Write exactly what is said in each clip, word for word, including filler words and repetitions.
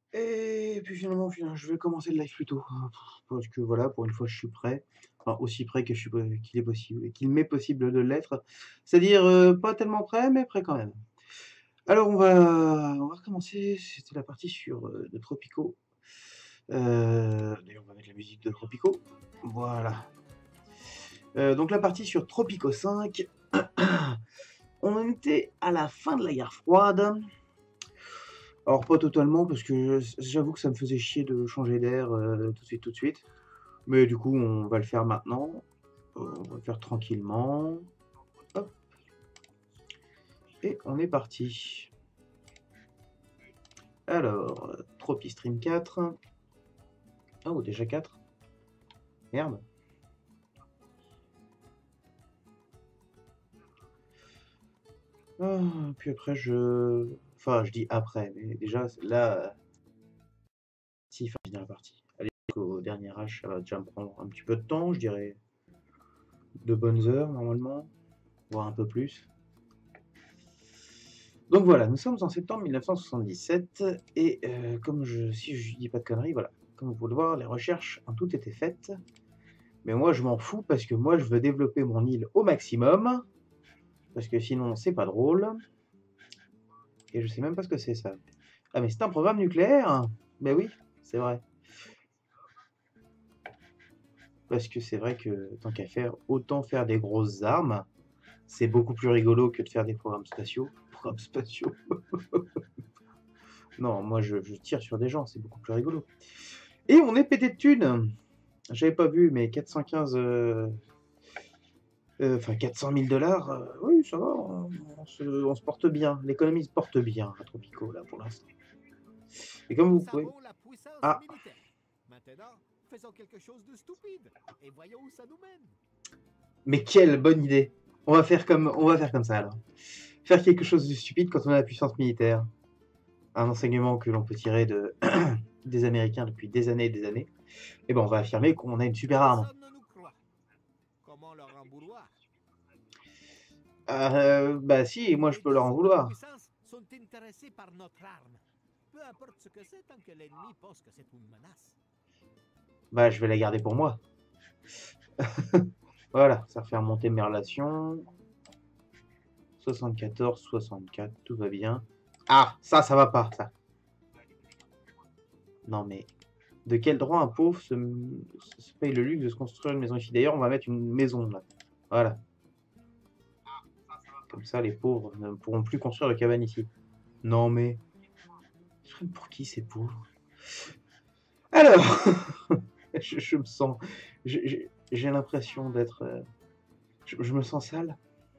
Et puis finalement, finalement, je vais commencer le live plus tôt, hein, parce que voilà, pour une fois, je suis prêt. Enfin, aussi prêt que je suis po qu'il est possible qu'il m'est possible de l'être. C'est-à-dire, heu, pas tellement prêt, mais prêt quand même. Alors on va on va recommencer, c'était la partie sur, heu, de Tropico. Heu, d'ailleurs, on va mettre la musique de Tropico. Voilà. Heu, donc la partie sur Tropico cinq. On en était à la fin de la guerre froide. Alors pas totalement parce que j'avoue que ça me faisait chier de changer d'air, heu, tout de suite, tout de suite. Mais du coup, on va le faire maintenant. Heu, on va le faire tranquillement. Hop et on est parti. Alors, heu, Tropistream quatre. Oh, déjà quatre? Merde. Ah, puis après je enfin je dis après, mais déjà là, si, enfin finir la partie. Allez, au dernier H, ça va déjà me prendre un petit peu de temps, je dirais deux bonnes heures normalement, voire un peu plus. Donc voilà, nous sommes en septembre mille neuf cent soixante-dix-sept et heu, comme je si je dis pas de conneries, voilà, comme vous pouvez le voir, les recherches ont toutes été faites. Mais moi je m'en fous parce que moi je veux développer mon île au maximum, parce que sinon c'est pas drôle. Et je sais même pas ce que c'est ça. Ah mais c'est un programme nucléaire? Mais oui, c'est vrai. Parce que c'est vrai que tant qu'à faire, autant faire des grosses armes. C'est beaucoup plus rigolo que de faire des programmes spatiaux. Programmes spatiaux. Non, moi je, je tire sur des gens, c'est beaucoup plus rigolo. Et on est pété de thunes. J'avais pas vu, mais quatre cent quinze, euh, euh, enfin quatre cent mille dollars, euh, oui, ça va, on, on se, on se porte bien. L'économie se porte bien à Tropico, là, pour l'instant. Et comme vous Nous pouvez... avons la puissance Ah, militaire. Maintenant, faisons quelque chose de stupide et voyons où ça nous mène. mais quelle bonne idée. On va faire comme, on va faire comme ça, alors. Faire quelque chose de stupide quand on a la puissance militaire. Un enseignement que l'on peut tirer de, des Américains depuis des années et des années. Et ben on va affirmer qu'on a une super arme. Personne ne nous croit. Comment leur en vouloir? Euh, bah si, moi je Les peux leur deux en autres vouloir. puissances sont intéressées par notre arme. Peu importe ce que c'est tant que l'ennemi pense que c'est une menace. Bah je vais la garder pour moi. Voilà, ça fait remonter mes relations. soixante-quatorze, soixante-quatre, tout va bien. Ah, ça, ça va pas, ça. Non mais, de quel droit un pauvre se, se paye le luxe de se construire une maison ici? D'ailleurs, on va mettre une maison là. Voilà. Comme ça, les pauvres ne pourront plus construire de cabane ici. Non mais, je serais pour qui ces pauvres? Alors, je, je me sens, j'ai l'impression d'être, euh, je, je me sens sale.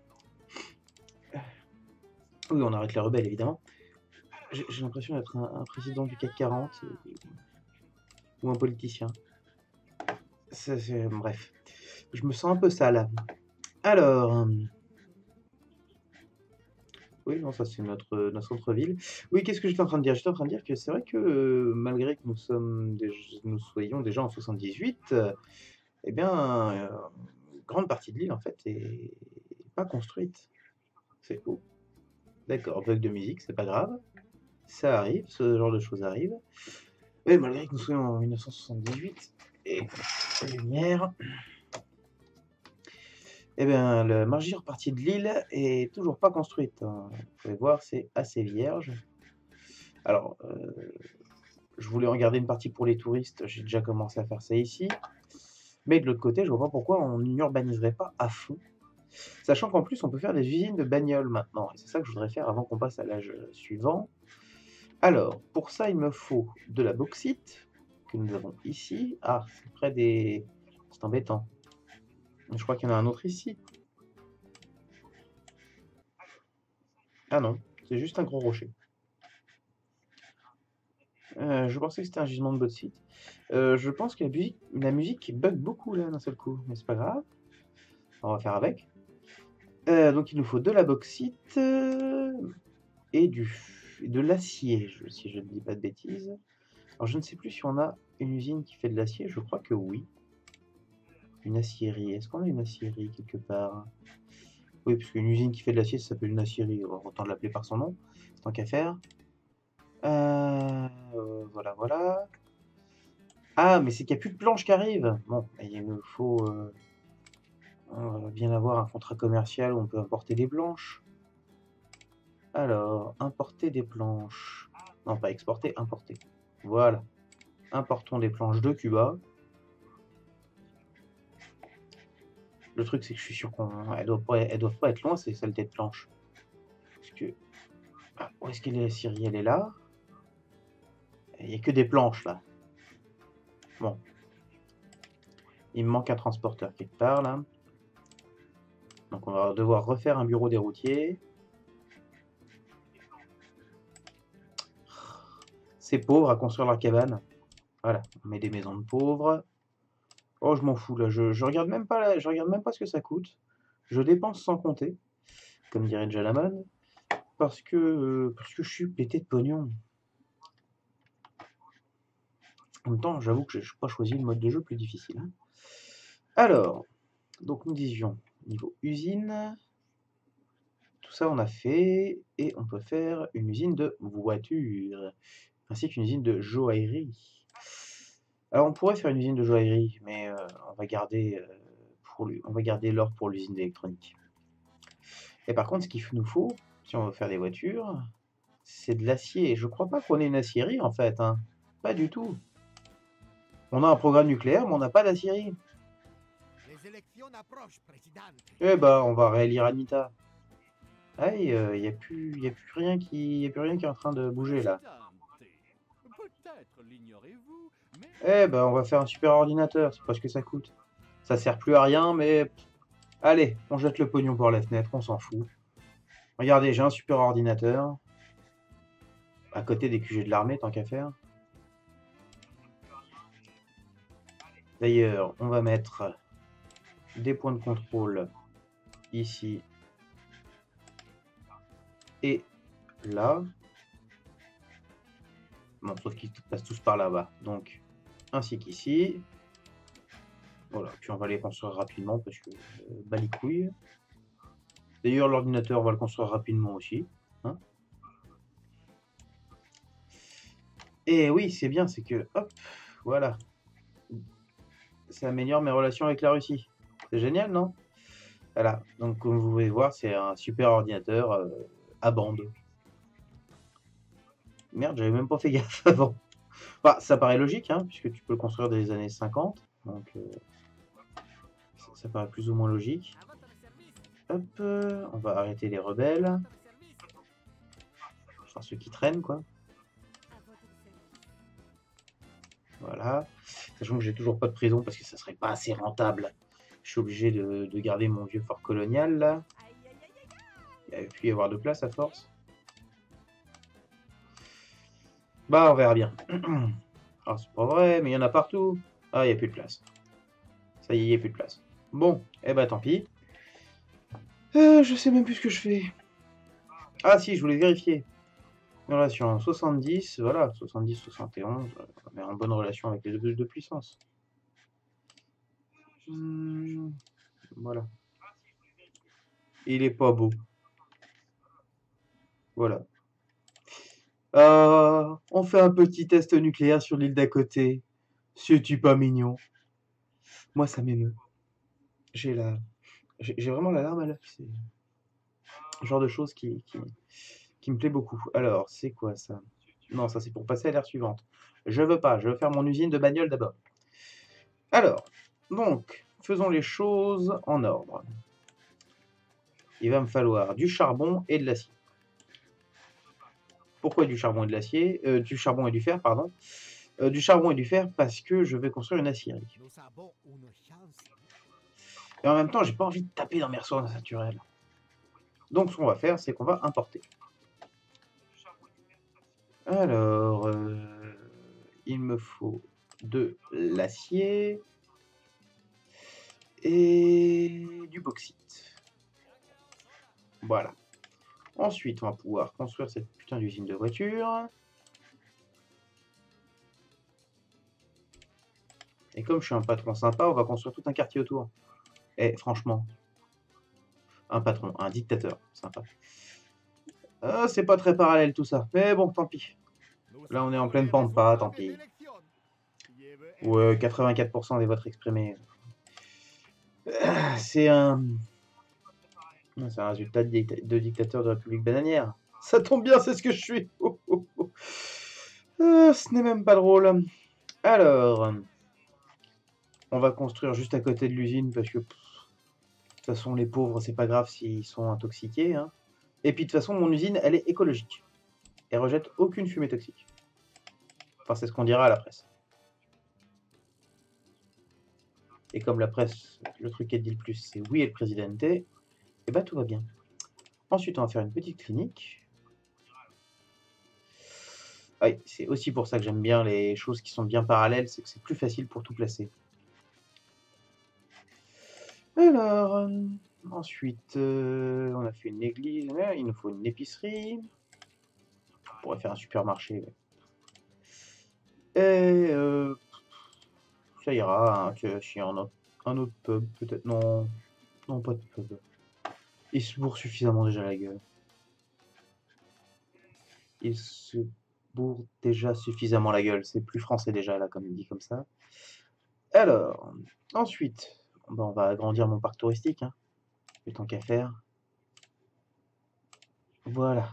Oui, on arrête les rebelles évidemment. J'ai l'impression d'être un, un, président du CAC quarante euh, ou un politicien. C est, c est, bref, je me sens un peu sale. Alors, oui, non, ça c'est notre, notre centre-ville. Oui, qu'est-ce que j'étais en train de dire? J'étais en train de dire que c'est vrai que euh, malgré que nous sommes, des, nous soyons déjà en soixante-dix-huit, euh, eh bien, euh, une grande partie de l'île en fait est pas construite. C'est faux. D'accord, bug de musique, c'est pas grave. Ça arrive, ce genre de choses arrive. Mais malgré que nous soyons en mille neuf cent soixante-dix-huit, et lumière, eh bien, la majeure partie de l'île est toujours pas construite, hein. Vous pouvez voir, c'est assez vierge. Alors, euh, je voulais regarder une partie pour les touristes, j'ai déjà commencé à faire ça ici. Mais de l'autre côté, je vois pas pourquoi on n'urbaniserait pas à fond. Sachant qu'en plus, on peut faire des usines de bagnoles maintenant. Et c'est ça que je voudrais faire avant qu'on passe à l'âge suivant. Alors, pour ça, il me faut de la bauxite, que nous avons ici. Ah, c'est près des... C'est embêtant. Je crois qu'il y en a un autre ici. Ah non, c'est juste un gros rocher. Euh, je pensais que c'était un gisement de bauxite. Euh, je pense que la musique, la musique bug beaucoup là d'un seul coup, mais c'est pas grave. On va faire avec. Euh, donc il nous faut de la bauxite euh, et du de l'acier, si je ne dis pas de bêtises. Alors je ne sais plus si on a une usine qui fait de l'acier, je crois que oui. Une acierie, est-ce qu'on a une acierie quelque part? Oui, parce qu'une usine qui fait de l'acier, ça s'appelle une acierie, autant l'appeler par son nom, tant qu'à faire. Euh, voilà, voilà. Ah, mais c'est qu'il n'y a plus de planches qui arrivent. Bon, il me faut euh, on va bien avoir un contrat commercial où on peut importer des planches. Alors, importer des planches. Non, pas exporter, importer. Voilà. Importons des planches de Cuba. Le truc, c'est que je suis sûr qu'elles doivent pas, elles doivent pas être loin, ces saletés de planches. Parce que... Ah, où est-ce qu'elle est, la Syrie? Elle est là. Il n'y a que des planches, là. Bon. Il me manque un transporteur quelque part, là. Donc, on va devoir refaire un bureau des routiers. C'est pauvre à construire leur cabane. Voilà, on met des maisons de pauvres. Oh, je m'en fous, là. Je, je regarde même pas, je regarde même pas ce que ça coûte. Je dépense sans compter, comme dirait Jalaman. Parce que, parce que je suis pété de pognon. En même temps, j'avoue que je n'ai pas choisi le mode de jeu plus difficile. Hein. Alors, donc nous disions, niveau usine, tout ça on a fait, et on peut faire une usine de voitures, ainsi qu'une usine de joaillerie. Alors on pourrait faire une usine de joaillerie, mais euh, on va garder, euh, pour lui, on va garder l'or pour l'usine d'électronique. Et par contre, ce qu'il nous faut, si on veut faire des voitures, c'est de l'acier. Je crois pas qu'on ait une acierie en fait, hein. Pas du tout. On a un programme nucléaire, mais on n'a pas d'acierie. Eh ben, on va réélire Anita. Aïe, il euh, n'y a, plus, y a plus rien qui, y a plus rien qui est en train de bouger là. Eh ben, on va faire un super ordinateur, c'est pas ce que ça coûte. Ça sert plus à rien, mais... Allez, on jette le pognon par la fenêtre, on s'en fout. Regardez, j'ai un super ordinateur. À côté des Q G de l'armée, tant qu'à faire. D'ailleurs, on va mettre des points de contrôle ici et là. Bon, sauf qu'ils passent tous par là-bas. Donc, ainsi qu'ici. Voilà, puis on va les construire rapidement parce que euh, bah les couilles. D'ailleurs, l'ordinateur, on va le construire rapidement aussi. Hein. Et oui, c'est bien, c'est que, hop, voilà. Ça améliore mes relations avec la Russie. C'est génial, non? Voilà, donc comme vous pouvez voir, c'est un super ordinateur euh, à bande. Merde, j'avais même pas fait gaffe avant. Bah, ça paraît logique, hein, puisque tu peux le construire dans les années cinquante. Donc, euh, ça, ça paraît plus ou moins logique. Hop, euh, on va arrêter les rebelles. Enfin, ceux qui traînent, quoi. Voilà. Sachant que j'ai toujours pas de prison parce que ça serait pas assez rentable. Je suis obligé de, de garder mon vieux fort colonial, là. Il n'y a plus y avoir de place à force. Bah, on verra bien. Ah, c'est pas vrai, mais il y en a partout. Ah, il n'y a plus de place. Ça y est, il n'y a plus de place. Bon, eh bah tant pis. Euh, je sais même plus ce que je fais. Ah si, je voulais vérifier. Relation soixante-dix, voilà, soixante-dix, soixante et onze, on est en bonne relation avec les deux de puissance. Hum, voilà. Il est pas beau. Voilà. Euh, on fait un petit test nucléaire sur l'île d'à côté. C'est-tu pas mignon? Moi, ça m'émeut. J'ai la... J'ai vraiment la larme à l'œil. C'est le genre de choses qui, qui, qui me plaît beaucoup. Alors, c'est quoi ça? Non, ça c'est pour passer à l'ère suivante. Je veux pas, je veux faire mon usine de bagnole d'abord. Alors, donc, faisons les choses en ordre. Il va me falloir du charbon et de l'acier. Pourquoi du charbon et de l'acier euh, Du charbon et du fer, pardon. Euh, du charbon et du fer parce que je vais construire une acierie. Et en même temps, j'ai pas envie de taper dans mes ressources naturelles. Donc, ce qu'on va faire, c'est qu'on va importer. Alors, euh, il me faut de l'acier et du bauxite. Voilà. Ensuite, on va pouvoir construire cette putain d'usine de voitures. Et comme je suis un patron sympa, on va construire tout un quartier autour. Et franchement, un patron, un dictateur sympa. Euh, c'est pas très parallèle tout ça, mais bon, tant pis. Là, on est en pleine pente pas, tant pis. Ouais, quatre-vingt-quatre pour cent des votes exprimés. C'est un... C'est un résultat de, dicta de dictateur de République bananière. Ça tombe bien, c'est ce que je suis. Oh, oh, oh. Euh, ce n'est même pas drôle. Alors, on va construire juste à côté de l'usine parce que, pff, de toute façon, les pauvres, c'est pas grave s'ils sont intoxiqués. Hein. Et puis, de toute façon, mon usine, elle est écologique. Elle rejette aucune fumée toxique. Enfin, c'est ce qu'on dira à la presse. Et comme la presse, le truc qu'elle dit le plus, c'est oui et le présidente, et bah tout va bien. Ensuite, on va faire une petite clinique. Oui, c'est aussi pour ça que j'aime bien les choses qui sont bien parallèles, c'est que c'est plus facile pour tout placer. Alors, euh, ensuite, euh, on a fait une église, il nous faut une épicerie. On pourrait faire un supermarché. Et euh, ça ira, hein, que si un autre, un autre pub, peut-être. Non, non, pas de pub. Il se bourre suffisamment déjà la gueule. Il se bourre déjà suffisamment la gueule. C'est plus français déjà, là, comme il dit comme ça. Alors, ensuite, ben, on va agrandir mon parc touristique. Hein. Le temps qu'à faire. Voilà.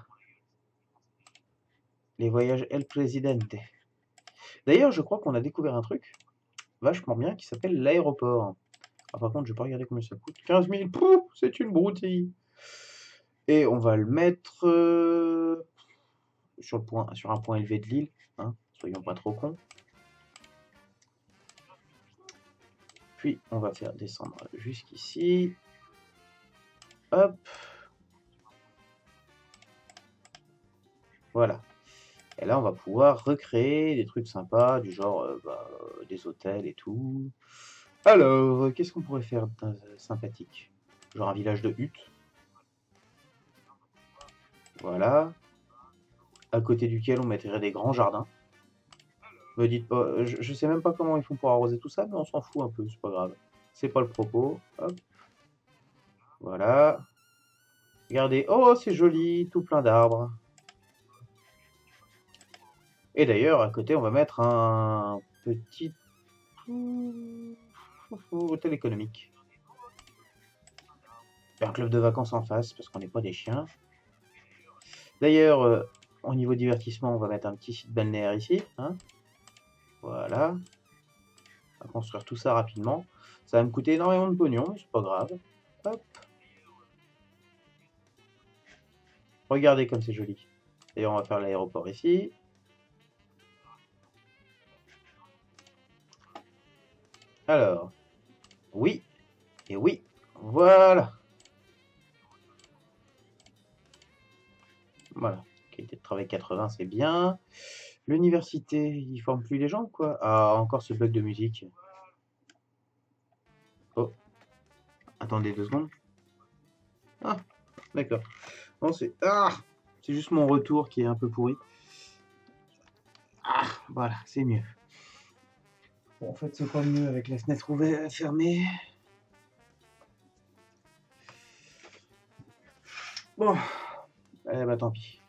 Les voyages El Presidente. D'ailleurs, je crois qu'on a découvert un truc vachement bien qui s'appelle l'aéroport. Ah, par contre, je vais pas regarder combien ça coûte. quinze mille, pouf, c'est une broutille. Et on va le mettre euh, sur, le point, sur un point élevé de l'île. Hein, soyons pas trop cons. Puis, on va faire descendre jusqu'ici. Hop. Voilà. Et là, on va pouvoir recréer des trucs sympas, du genre euh, bah, euh, des hôtels et tout. Alors, qu'est-ce qu'on pourrait faire de sympathique? Genre un village de huttes. Voilà. À côté duquel on mettrait des grands jardins. Me dites pas, je, je sais même pas comment ils font pour arroser tout ça, mais on s'en fout un peu, c'est pas grave. C'est pas le propos. Hop. Voilà. Regardez, oh c'est joli, tout plein d'arbres. Et d'ailleurs, à côté, on va mettre un petit hôtel économique. Un club de vacances en face, parce qu'on n'est pas des chiens. D'ailleurs, euh, au niveau divertissement, on va mettre un petit site balnéaire ici. Hein. Voilà. On va construire tout ça rapidement. Ça va me coûter énormément de pognon, mais c'est pas grave. Hop. Regardez comme c'est joli. D'ailleurs, on va faire l'aéroport ici. Alors, oui, et oui, voilà. Voilà, qualité de travail quatre-vingts, c'est bien. L'université, ils forment plus les gens, quoi. Ah, encore ce bug de musique. Oh, attendez deux secondes. Ah, d'accord. Bon, c'est ah, c'est juste mon retour qui est un peu pourri. Ah, voilà, c'est mieux. Bon, en fait, c'est pas mieux avec la fenêtre ouverte, fermée. Bon, eh bah tant pis.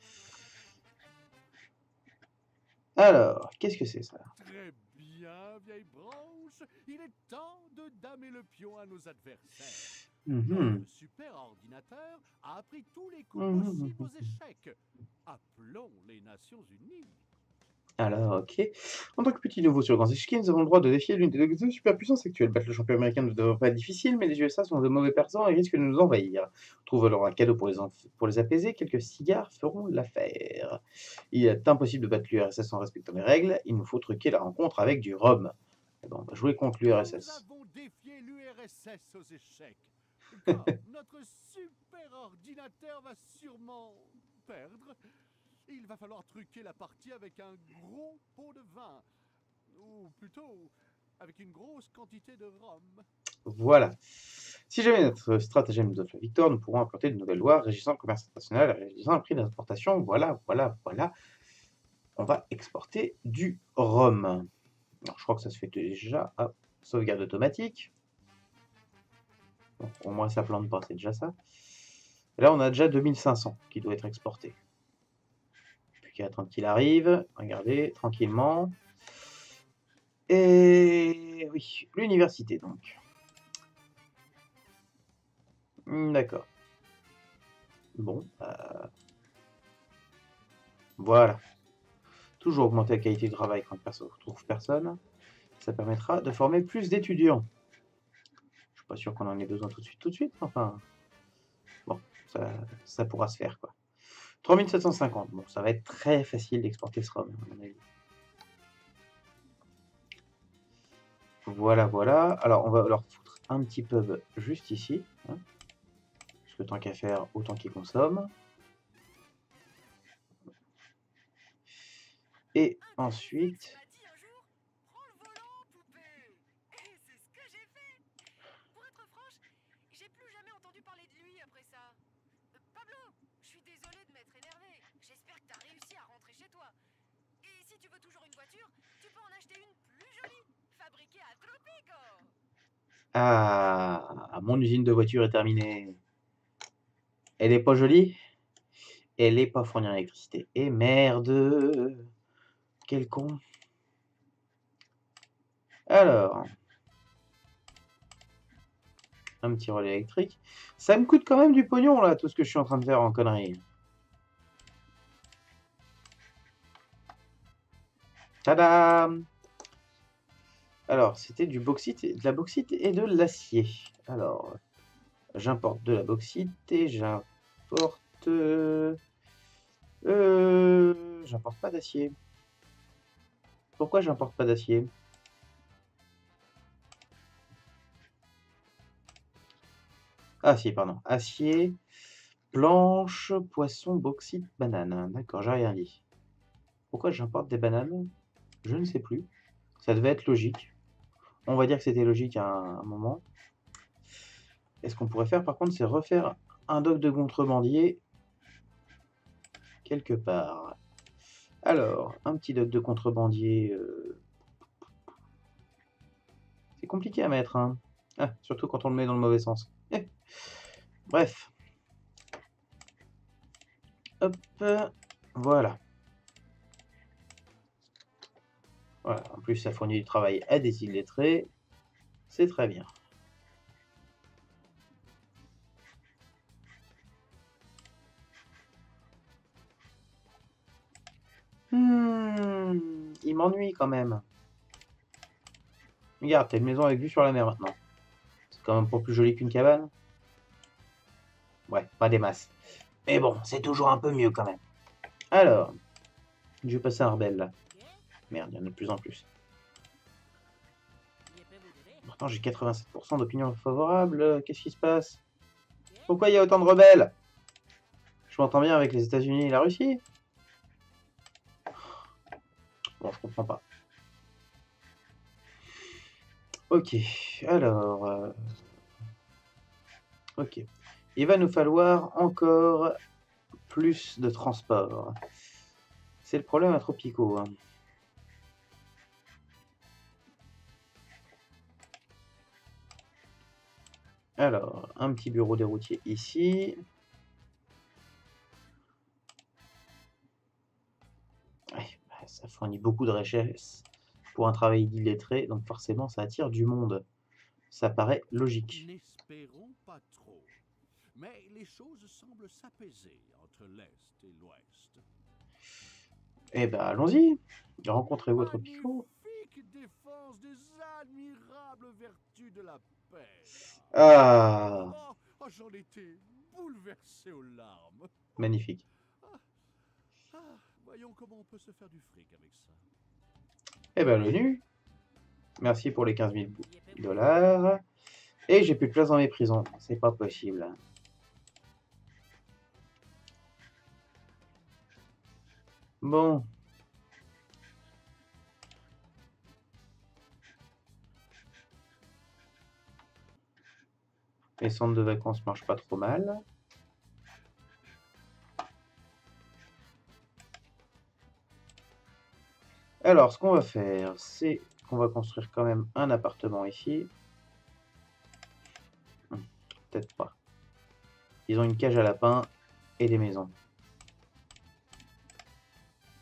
Alors, qu'est-ce que c'est ça? Très bien, vieille branche. Il est temps de damer le pion à nos adversaires. Mmh. Le super ordinateur a appris tous les coups Mmh. possibles aux échecs. Appelons les Nations Unies. Alors, ok. En tant que petit nouveau sur Grand Échiquier, nous avons le droit de défier l'une des deux superpuissances actuelles. Battre le champion américain ne devrait pas être difficile, mais les U S A sont de mauvais perdants et risquent de nous envahir. Trouve alors un cadeau pour les, pour les apaiser, quelques cigares feront l'affaire. Il est impossible de battre l'U R S S en respectant les règles, il nous faut truquer la rencontre avec du rhum. Eh ben, on va jouer contre l'U R S S. Nous avons défié l'U R S S aux échecs. Comme notre super ordinateur va sûrement perdre, il va falloir truquer la partie avec un gros pot de vin. Ou plutôt, avec une grosse quantité de rhum. Voilà. Si jamais notre stratagème nous offre la victoire, nous pourrons implanter de nouvelles lois régissant le commerce international, régissant le prix d'importation. Voilà, voilà, voilà. On va exporter du rhum. Alors, je crois que ça se fait déjà. Hop, sauvegarde automatique. Bon, au moins ça plante pas, c'est déjà ça. Et là, on a déjà deux mille cinq cents qui doit être exporté. plus qu'à attendre qu'il arrive. Regardez, tranquillement. Et oui, l'université donc. D'accord. Bon, euh... voilà. Toujours augmenter la qualité du travail quand personne ne trouve personne. Ça permettra de former plus d'étudiants. Je suis pas sûr qu'on en ait besoin tout de suite, tout de suite. Enfin, bon, ça, ça pourra se faire, quoi. trois mille sept cent cinquante. Bon, ça va être très facile d'exporter ce ROM, à mon avis. Voilà, voilà. Alors, on va leur foutre un petit pub juste ici. Hein, parce que tant qu'à faire, autant qu'ils consomment. Et ensuite... Ah, mon usine de voiture est terminée. Elle est pas jolie. Elle est pas fournie en électricité. Et merde. Quel con. Alors. Un petit relais électrique. Ça me coûte quand même du pognon, là, tout ce que je suis en train de faire en connerie. Tadam! Alors, c'était du bauxite, de la bauxite et de l'acier. Alors, j'importe de la bauxite et j'importe... Euh... J'importe pas d'acier. Pourquoi j'importe pas d'acier? Ah si, pardon. Acier, planche, poisson, bauxite, banane. D'accord, j'ai rien dit. Pourquoi j'importe des bananes? Je ne sais plus. Ça devait être logique. On va dire que c'était logique à un moment. Et ce qu'on pourrait faire, par contre, c'est refaire un dock de contrebandier quelque part. Alors, un petit dock de contrebandier... Euh... C'est compliqué à mettre, hein. Ah, surtout quand on le met dans le mauvais sens. Eh. Bref. Hop, voilà. Voilà, en plus ça fournit du travail à des illettrés, c'est très bien. Hmm, il m'ennuie quand même. Regarde, t'as une maison avec vue sur la mer maintenant. C'est quand même pas plus joli qu'une cabane. Ouais, pas des masses. Mais bon, c'est toujours un peu mieux quand même. Alors, je vais passer un rebelle là. Merde, il y en a de plus en plus. Pourtant, j'ai quatre-vingt-sept pour cent d'opinion favorable. Qu'est-ce qui se passe? Pourquoi il y a autant de rebelles? Je m'entends bien avec les États-Unis et la Russie. Bon, je comprends pas. Ok, alors... Euh... Ok. Il va nous falloir encore plus de transport. C'est le problème à Tropico. Hein. Alors, un petit bureau des routiers ici. Ouais, ça fournit beaucoup de richesses pour un travail d'illettré, donc forcément ça attire du monde. Ça paraît logique. N'espérons pas trop. Mais les choses semblent s'apaiser entre l'Est et l'Ouest. Eh ben, allons-y. Rencontrez-vous à Tropico. Magnifique défense des admirables vertus de la paix. Ah, Oh, oh, j'en étais bouleversé aux larmes. magnifique. Ah, ah, voyons comment on peut se faire du fric avec ça. Eh ben, l'ONU. Merci pour les quinze mille dollars. Et j'ai plus de place dans mes prisons. C'est pas possible. Bon. Les centres de vacances marchent pas trop mal. Alors, ce qu'on va faire, c'est qu'on va construire quand même un appartement ici. Peut-être pas. Ils ont une cage à lapins et des maisons.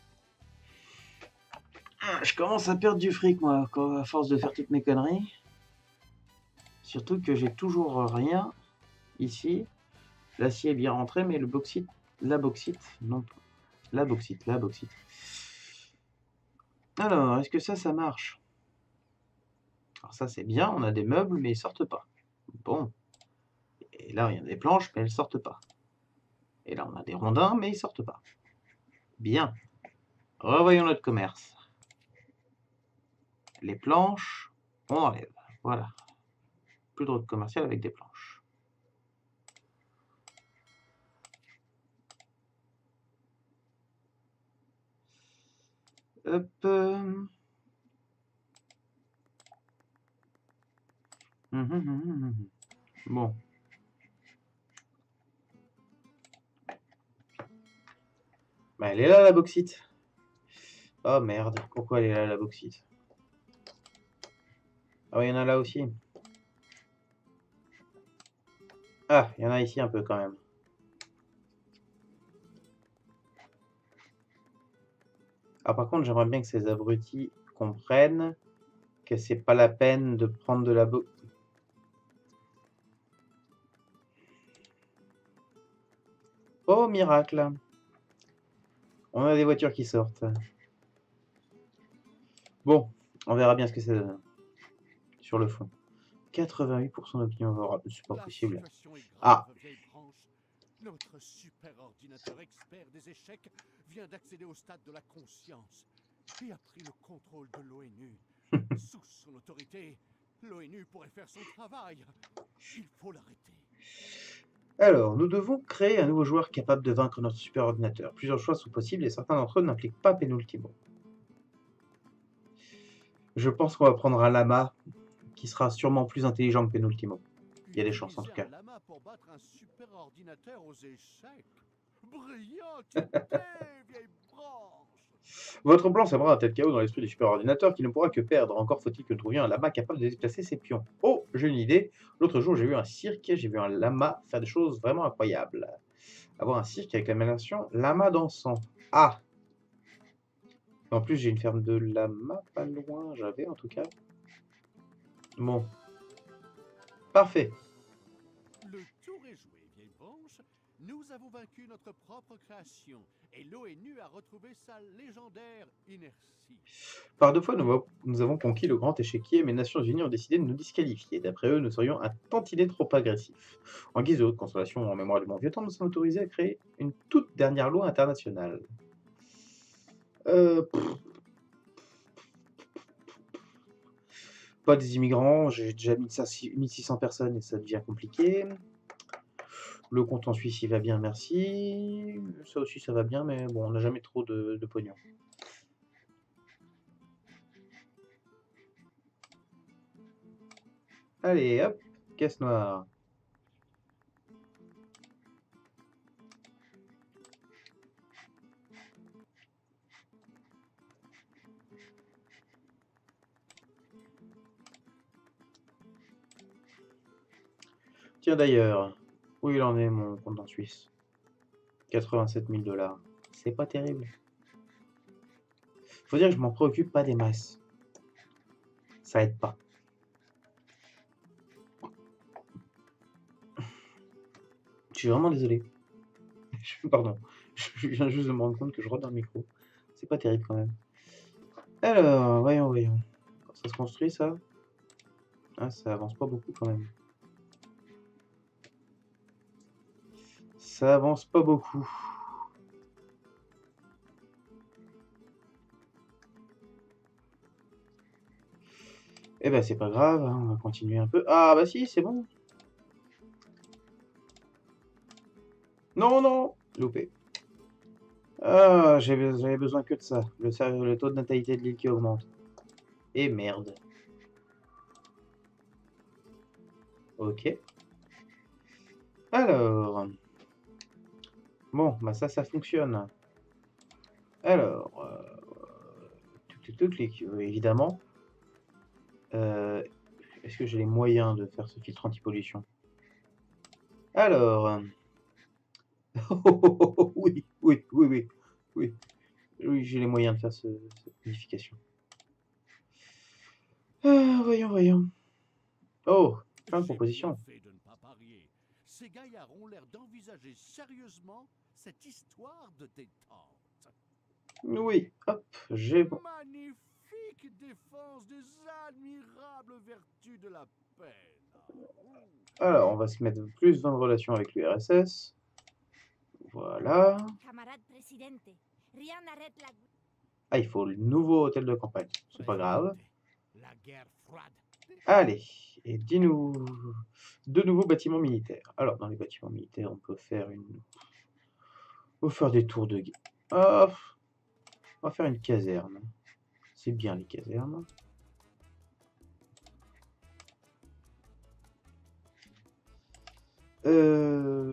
Je commence à perdre du fric, moi, quand- à force de faire toutes mes conneries. Surtout que j'ai toujours rien ici. L'acier est bien rentré, mais le bauxite, la bauxite, non, la bauxite, la bauxite. Alors, est-ce que ça, ça marche? Alors ça, c'est bien, on a des meubles, mais ils sortent pas. Bon. Et là, il y a des planches, mais elles sortent pas. Et là, on a des rondins, mais ils sortent pas. Bien. Revoyons notre commerce. Les planches, on enlève. Voilà. Plus de route commerciale avec des planches. Hop. euh. Hum, hum, hum, hum, hum. Bon. Bah, elle est là, la bauxite. Oh merde, pourquoi elle est là, la bauxite? Ah oui, il y en a là aussi. Ah, il y en a ici un peu quand même. Ah, par contre, j'aimerais bien que ces abrutis comprennent que c'est pas la peine de prendre de la bauxite. Oh, miracle! On a des voitures qui sortent. Bon, on verra bien ce que ça donne. Sur le fond. quatre-vingt-huit pour cent d'opinion favorable, c'est pas La possible. situation est grave, Ah! vieille branche. Notre super ordinateur expert des échecs vient d'accéder au stade de la conscience et a pris le contrôle de l'ONU. Sous son autorité, l'ONU pourrait faire son travail. Il faut l'arrêter. Alors, nous devons créer un nouveau joueur capable de vaincre notre super ordinateur. Plusieurs choix sont possibles et certains d'entre eux n'impliquent pas Penultimo. Je pense qu'on va prendre un lama qui sera sûrement plus intelligent que Penultimo. Il y a des chances en tout cas. Un lama pour battre un super ordinateur aux échecs. Brillante idée, vieille branche. Votre plan sèmera un tel chaos dans l'esprit du super ordinateur qu'il ne pourra que perdre. Encore faut-il que nous trouvions un lama capable de déplacer ses pions. Oh, j'ai une idée. L'autre jour, j'ai vu un cirque, j'ai vu un lama faire des choses vraiment incroyables. Avoir un cirque avec l'animation lama dansant. Ah! En plus, j'ai une ferme de lama pas loin, j'avais en tout cas. Bon. Parfait. Le tour est joué, vieille branche. Nous avons vaincu notre propre création et l'ONU a retrouvé sa légendaire inertie. Par deux fois, nous, nous avons conquis le grand échiquier, mais les Nations Unies ont décidé de nous disqualifier. D'après eux, nous serions un tantinet trop agressif. En guise de haute consolation en mémoire du bon vieux temps, nous sommes autorisés à créer une toute dernière loi internationale. Euh, pas des immigrants, j'ai déjà mis ça mille six cents personnes et ça devient compliqué. Le compte en Suisse, il va bien, merci. Ça aussi, ça va bien, mais bon, on n'a jamais trop de, de pognon. Allez, hop, caisse noire. Tiens d'ailleurs, où il en est mon compte en Suisse? quatre-vingt-sept mille dollars. C'est pas terrible. Faut dire que je m'en préoccupe pas des masses. Ça aide pas. Je suis vraiment désolé. Pardon. Je viens juste de me rendre compte que je rentre dans le micro. C'est pas terrible quand même. Alors, voyons, voyons. Quand ça se construit, ça? Ah, ça avance pas beaucoup quand même. Ça avance pas beaucoup. Eh ben, c'est pas grave, hein, on va continuer un peu. Ah, bah si, c'est bon. Non, non, loupé. Ah, j'avais besoin que de ça. Le, le taux de natalité de l'île qui augmente. Et merde. Ok. Alors. Bon, bah ça, ça fonctionne. Alors. Euh, tout, tout, tout, euh, évidemment. Euh, Est-ce que j'ai les moyens de faire ce filtre anti-pollution? Alors. oui, oui, oui, oui. Oui, oui j'ai les moyens de faire ce, cette modification. Ah, voyons, voyons. Oh, plein de J'ai bien propositions. fait de ne pas parier. Ces gaillards ont l'air d'envisager sérieusement cette histoire de détente. Oui, hop, j'ai bon. Magnifique défense des admirables vertus de la peine. Alors, on va se mettre plus dans de relation avec l'U R S S. Voilà. Camarade Presidente, rien n'arrête la... Ah, il faut le nouveau hôtel de campagne. C'est pas grave. La guerre froide. Allez, et dis-nous de nouveaux bâtiments militaires. Alors, dans les bâtiments militaires, on peut faire une... On va faire des tours de guet. Hop, on va faire une caserne. C'est bien les casernes. Euh...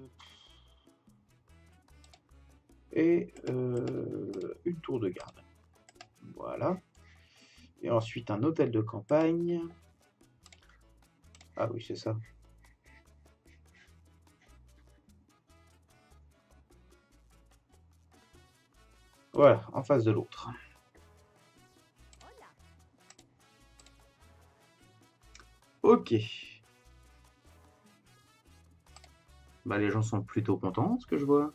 Et euh, une tour de garde. Voilà. Et ensuite un hôtel de campagne. Ah oui, c'est ça. Voilà, en face de l'autre. Ok. Bah, les gens sont plutôt contents, ce que je vois.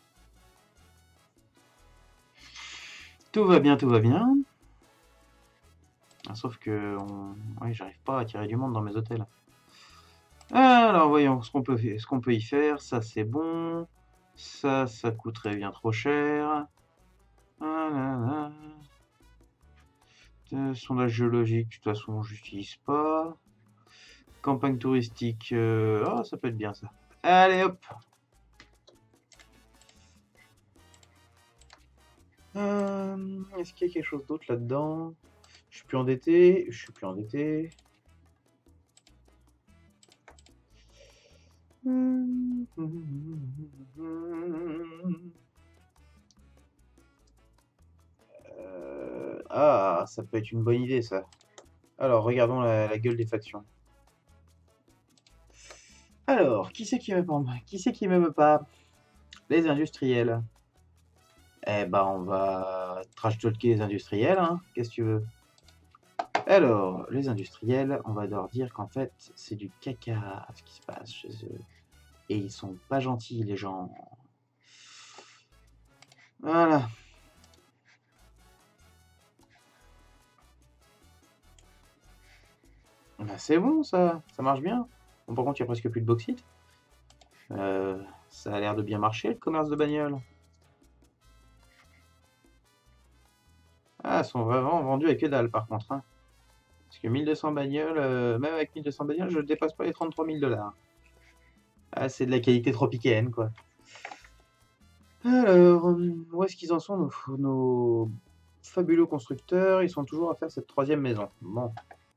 Tout va bien, tout va bien. Ah, sauf que on... ouais, j'arrive pas à attirer du monde dans mes hôtels. Alors, voyons ce qu'on peut, ce qu'on peut y faire. Ça, c'est bon. Ça, ça coûterait bien trop cher. Ah là là. Euh, sondage géologique, de toute façon, j'utilise pas. Campagne touristique. Euh... Oh, ça peut être bien, ça. Allez, hop. Euh, Est-ce qu'il y a quelque chose d'autre là-dedans? Je suis plus endetté. Je suis plus endetté. Euh, Ah, ça peut être une bonne idée, ça. Alors, regardons la, la gueule des factions. Alors, qui c'est qui m'aime Qui c'est qui m'aime pas? Les industriels. Eh ben, on va trash talker les industriels, hein. Qu'est-ce que tu veux? Alors, les industriels, on va leur dire qu'en fait, c'est du caca ce qui se passe chez eux. Et ils sont pas gentils, les gens. Voilà. Bah, c'est bon, ça. Ça marche bien. Bon, par contre, il y a presque plus de bauxite. Euh, ça a l'air de bien marcher, le commerce de bagnoles. Ah, elles sont vraiment vendues à que dalle, par contre, hein. Parce que mille deux cents bagnoles, euh, même avec mille deux cents bagnoles, je ne dépasse pas les trente-trois mille dollars. Ah, c'est de la qualité tropicalienne, quoi. Alors, euh, où est-ce qu'ils en sont, nos, nos fabuleux constructeurs? Ils sont toujours à faire cette troisième maison. Bon.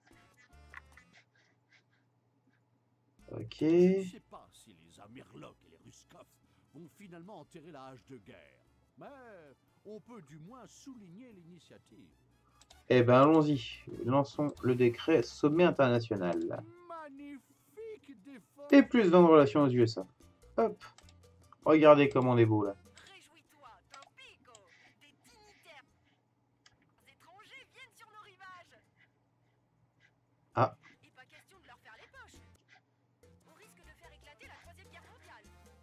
Ok. Je ne sais pas si les Amirloks et les Ruskov vont finalement enterrer la hache de guerre. Mais on peut du moins souligner l'initiative. Eh ben, allons-y. Lançons le décret sommet international. Magnifique défense. Et plus dans nos relations aux U S A. Hop. Regardez comme on est beau, là. Réjouis-toi, Tampico. Des dignitaires étrangers viennent sur nos rivages. Ah. Et pas question de leur faire les poches. Au risque de faire éclater la troisième guerre mondiale.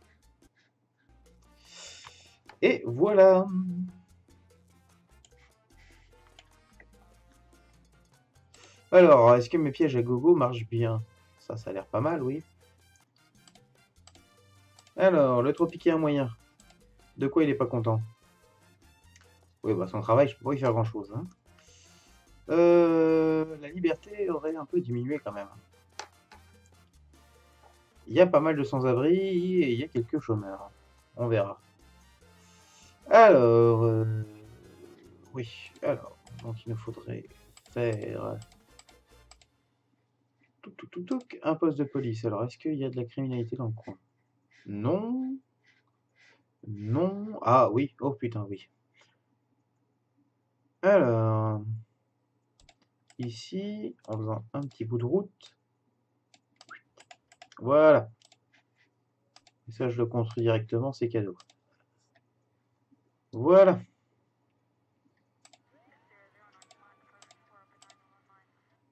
Et voilà. Alors, est-ce que mes pièges à gogo marchent bien? Ça, ça a l'air pas mal, oui. Alors, le tropicien moyen. De quoi il est pas content? Oui, bah son travail, je peux pas y faire grand-chose. Hein. Euh, la liberté aurait un peu diminué quand même. Il y a pas mal de sans-abri et il y a quelques chômeurs. On verra. Alors, euh, oui, alors, donc il nous faudrait faire tout, tout, tout, tout, un poste de police. Alors, est-ce qu'il y a de la criminalité dans le coin? Non. Non. Ah oui, oh putain, oui. Alors, ici, en faisant un petit bout de route. Voilà. Et ça, je le construis directement, c'est cadeau. Voilà.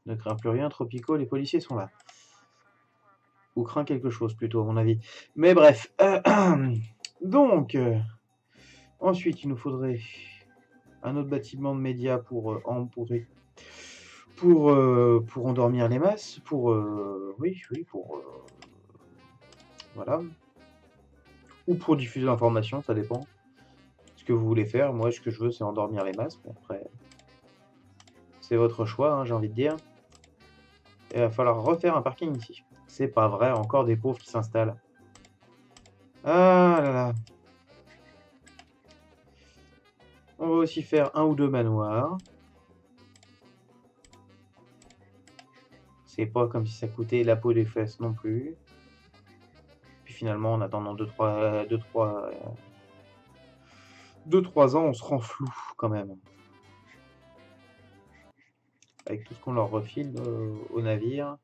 Ne crains plus rien, Tropico, les policiers sont là. Ou crains quelque chose plutôt, à mon avis. Mais bref. Euh, donc, euh, ensuite, il nous faudrait un autre bâtiment de médias pour, euh, en, pour, pour, euh, pour endormir les masses. Pour, euh, oui, oui, pour... Euh, voilà. Ou pour diffuser l'information, ça dépend. Ce que vous voulez faire. Moi, ce que je veux, c'est endormir les masses. Mais après, c'est votre choix, hein, j'ai envie de dire. Il va falloir refaire un parking ici. C'est pas vrai, encore des pauvres qui s'installent. Ah là là. On va aussi faire un ou deux manoirs. C'est pas comme si ça coûtait la peau des fesses non plus. Puis finalement, en attendant deux trois deux trois deux trois ans, on se rend flou quand même. Avec tout ce qu'on leur refile euh, au navire.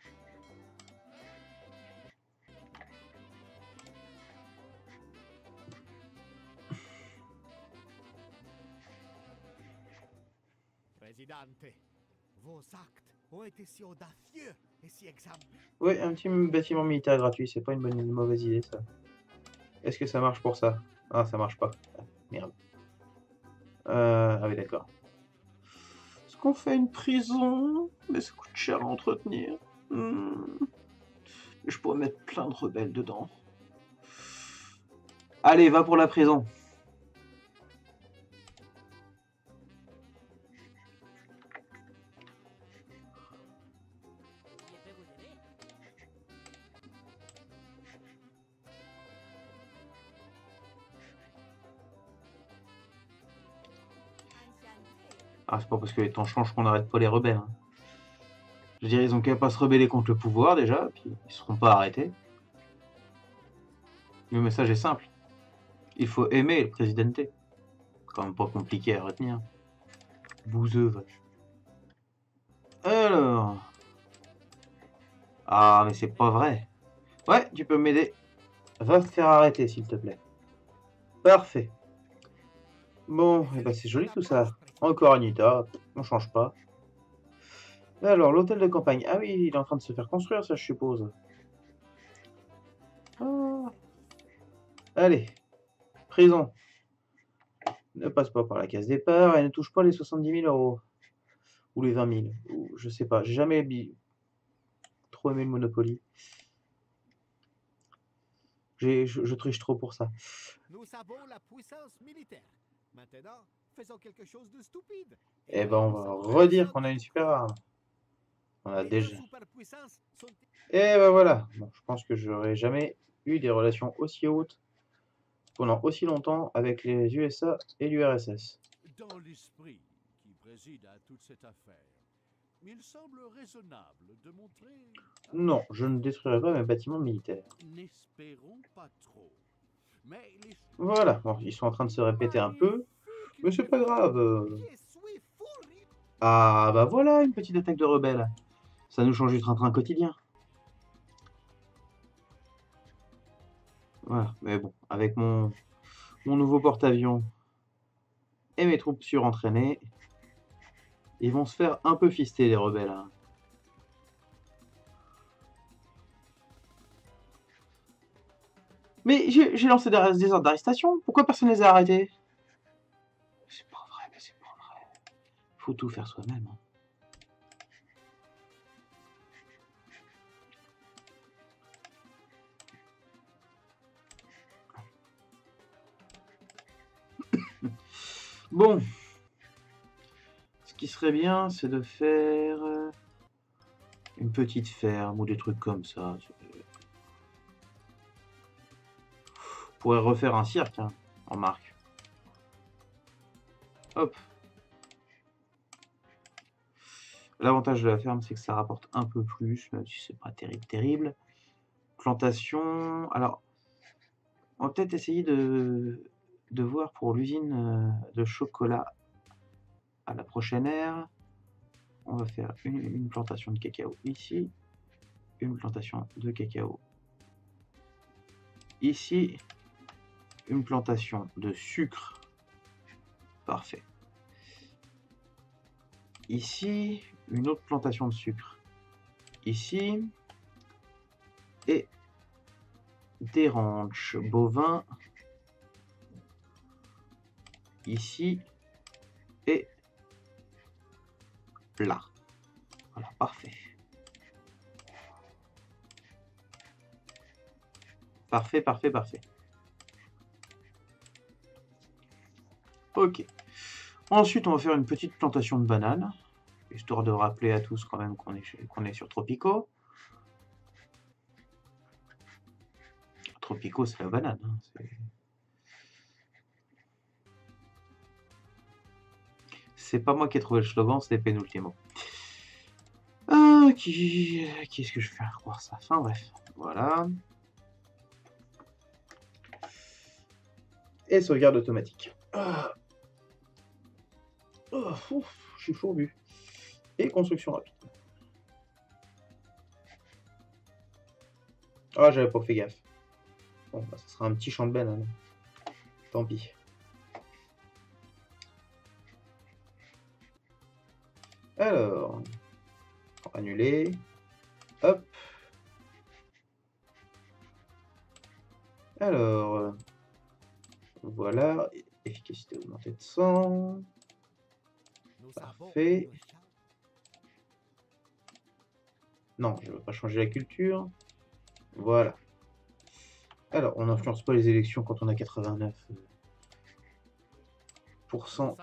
Présidente, vos actes ont été si audacieux et si exemplaires. Ouais, un petit bâtiment militaire gratuit, c'est pas une bonne une mauvaise idée ça. Est-ce que ça marche pour ça? Ah, ça marche pas. Ah, merde. Euh, ah oui, d'accord. Est-ce qu'on fait une prison? Mais ça coûte cher à entretenir. Hmm. Je pourrais mettre plein de rebelles dedans. Allez, va pour la prison. Ah, c'est pas parce que les temps changent qu'on n'arrête pas les rebelles. Hein. Je veux dire, ils ont qu'à pas se rebeller contre le pouvoir déjà, puis ils seront pas arrêtés. Le message est simple. Il faut aimer le présidente. C'est quand même pas compliqué à retenir. Bouseux, vache. Alors. Ah, mais c'est pas vrai. Ouais, tu peux m'aider. Va te faire arrêter, s'il te plaît. Parfait. Bon, et bah c'est joli tout ça. Encore Anita, on change pas. Alors, l'hôtel de campagne. Ah oui, il est en train de se faire construire, ça, je suppose. Ah. Allez, prison. Ne passe pas par la case départ et ne touche pas les soixante-dix mille euros. Ou les vingt mille. Ou je sais pas. J'ai jamais trop aimé le Monopoly. Je, je triche trop pour ça. Nous avons la puissance militaire. Maintenant, faisons quelque chose de stupide. Eh ben, on va redire qu'on a une super arme. On a déjà. Et ben voilà. Bon, je pense que j'aurais jamais eu des relations aussi hautes pendant aussi longtemps avec les U S A et l'U R S S. Dans l'esprit qui préside à toute cette affaire, il semble raisonnable de montrer... Non, je ne détruirai pas mes bâtiments militaires. N'espérons pas trop. Mais les... Voilà, bon, ils sont en train de se répéter un peu, mais c'est pas grave. Ah bah voilà, une petite attaque de rebelles. Ça nous change du train-train quotidien. Voilà, mais bon, avec mon, mon nouveau porte-avions et mes troupes surentraînées, ils vont se faire un peu fister les rebelles. Hein. Mais j'ai lancé des, des ordres d'arrestation, pourquoi personne ne les a arrêtés? C'est pas vrai, mais c'est pas vrai. Faut tout faire soi-même. Hein. Bon, ce qui serait bien, c'est de faire une petite ferme ou des trucs comme ça. On pourrait refaire un cirque hein, en marque. Hop. L'avantage de la ferme, c'est que ça rapporte un peu plus, même si c'est pas terrible, terrible. Plantation. Alors, on va peut-être essayer de, de voir pour l'usine de chocolat à la prochaine ère. On va faire une, une plantation de cacao ici, une plantation de cacao ici, une plantation de sucre. Parfait. Ici, une autre plantation de sucre. Ici. Et des ranchs bovins. Ici. Et là. Voilà, parfait. Parfait, parfait, parfait. Ok. Ensuite, on va faire une petite plantation de bananes, histoire de rappeler à tous quand même qu'on est, chez- qu'on est sur Tropico. Tropico, c'est la banane. Hein, c'est... c'est pas moi qui ai trouvé le slogan, c'est Penultimo. Ah, qui... qui est-ce que je vais faire croire ça? Enfin bref, voilà. Et sauvegarde automatique. Ah. Oh, ouf, je suis fourbu. Et construction rapide. Ah, j'avais pas fait gaffe. Bon, bah, ça sera un petit champ de banane. Tant pis. Alors, annuler. Hop. Alors, voilà. Efficacité augmentée de cent. Parfait. Non, je ne veux pas changer la culture. Voilà. Alors, on n'influence pas les élections quand on a quatre-vingt-neuf pour cent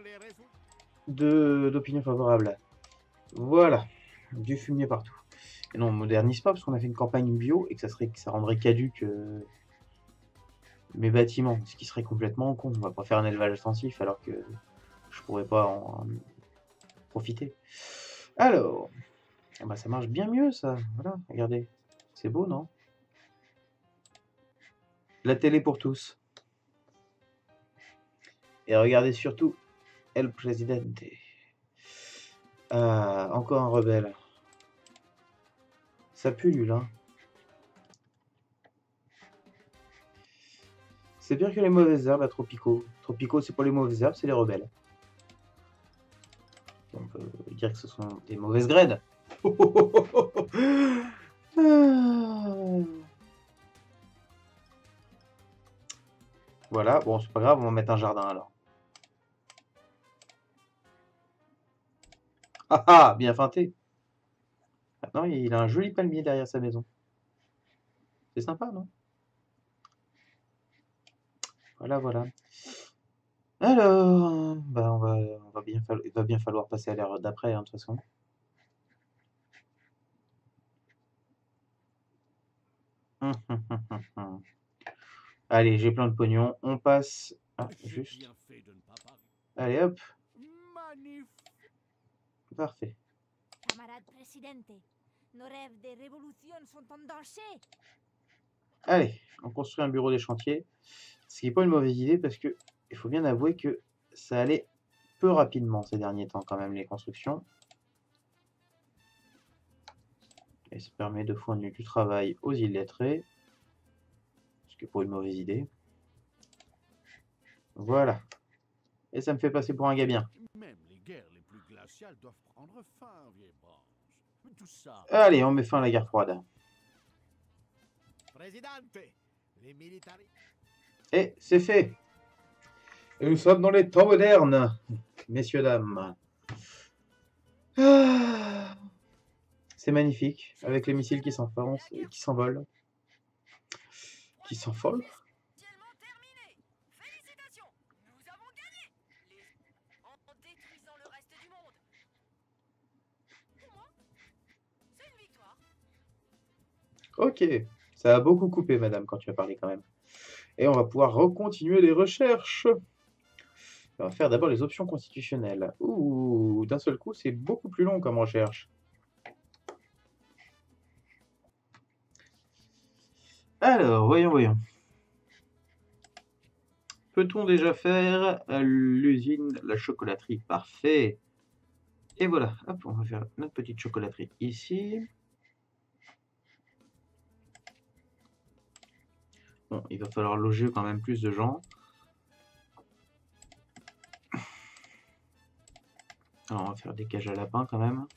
de d'opinion favorable. Voilà. Du fumier partout. Et non, on ne modernise pas parce qu'on a fait une campagne bio et que ça, serait, que ça rendrait caduque euh, mes bâtiments. Ce qui serait complètement con. On va pas faire un élevage intensif alors que je pourrais pas en, en profiter. Alors, ah bah ça marche bien mieux ça. Voilà, regardez. C'est beau, non? La télé pour tous. Et regardez surtout El Presidente. Ah, encore un rebelle. Ça pullule, hein. C'est pire que les mauvaises herbes à Tropico. Tropico, c'est pas les mauvaises herbes, c'est les rebelles. On peut dire que ce sont des mauvaises graines. Voilà, bon, c'est pas grave, on va mettre un jardin alors. Ah ah, bien feinté. Maintenant, il a un joli palmier derrière sa maison. C'est sympa, non? Voilà, voilà. Alors, bah on va, on va bien falloir, il va bien falloir passer à l'ère d'après, hein, de toute façon. Hum, hum, hum, hum, hum. Allez, j'ai plein de pognon. On passe. Ah, juste. Allez, hop. Parfait. Camarade Presidente, nos rêves de révolution sont en danger. Allez, on construit un bureau des chantiers. Ce qui n'est pas une mauvaise idée parce que il faut bien avouer que ça allait peu rapidement ces derniers temps quand même les constructions. Et ça permet de fournir du travail aux illettrés. Ce qui n'est pas une mauvaise idée. Voilà. Et ça me fait passer pour un gars bien. Même les guerres les plus glaciales doivent prendre fin, vieille branche. Tout ça. Allez, on met fin à la guerre froide. Presidente, les militaires. Et c'est fait. Et nous sommes dans les temps modernes, messieurs, dames. Ah, c'est magnifique, avec les missiles qui s'envolent, qui s'envolent, qui s'enfolent. Terminé. Félicitations, nous avons gagné. Les... en détruisant le reste du monde. Pour moi, c'est une victoire. Ok, ça a beaucoup coupé, madame, quand tu as parlé quand même. Et on va pouvoir recontinuer les recherches. On va faire d'abord les options constitutionnelles. Ouh, d'un seul coup, c'est beaucoup plus long comme recherche. Alors, voyons, voyons. Peut-on déjà faire l'usine, la chocolaterie? Parfait. Et voilà, hop, on va faire notre petite chocolaterie ici. Bon, il va falloir loger quand même plus de gens. Alors, on va faire des cages à lapins quand même.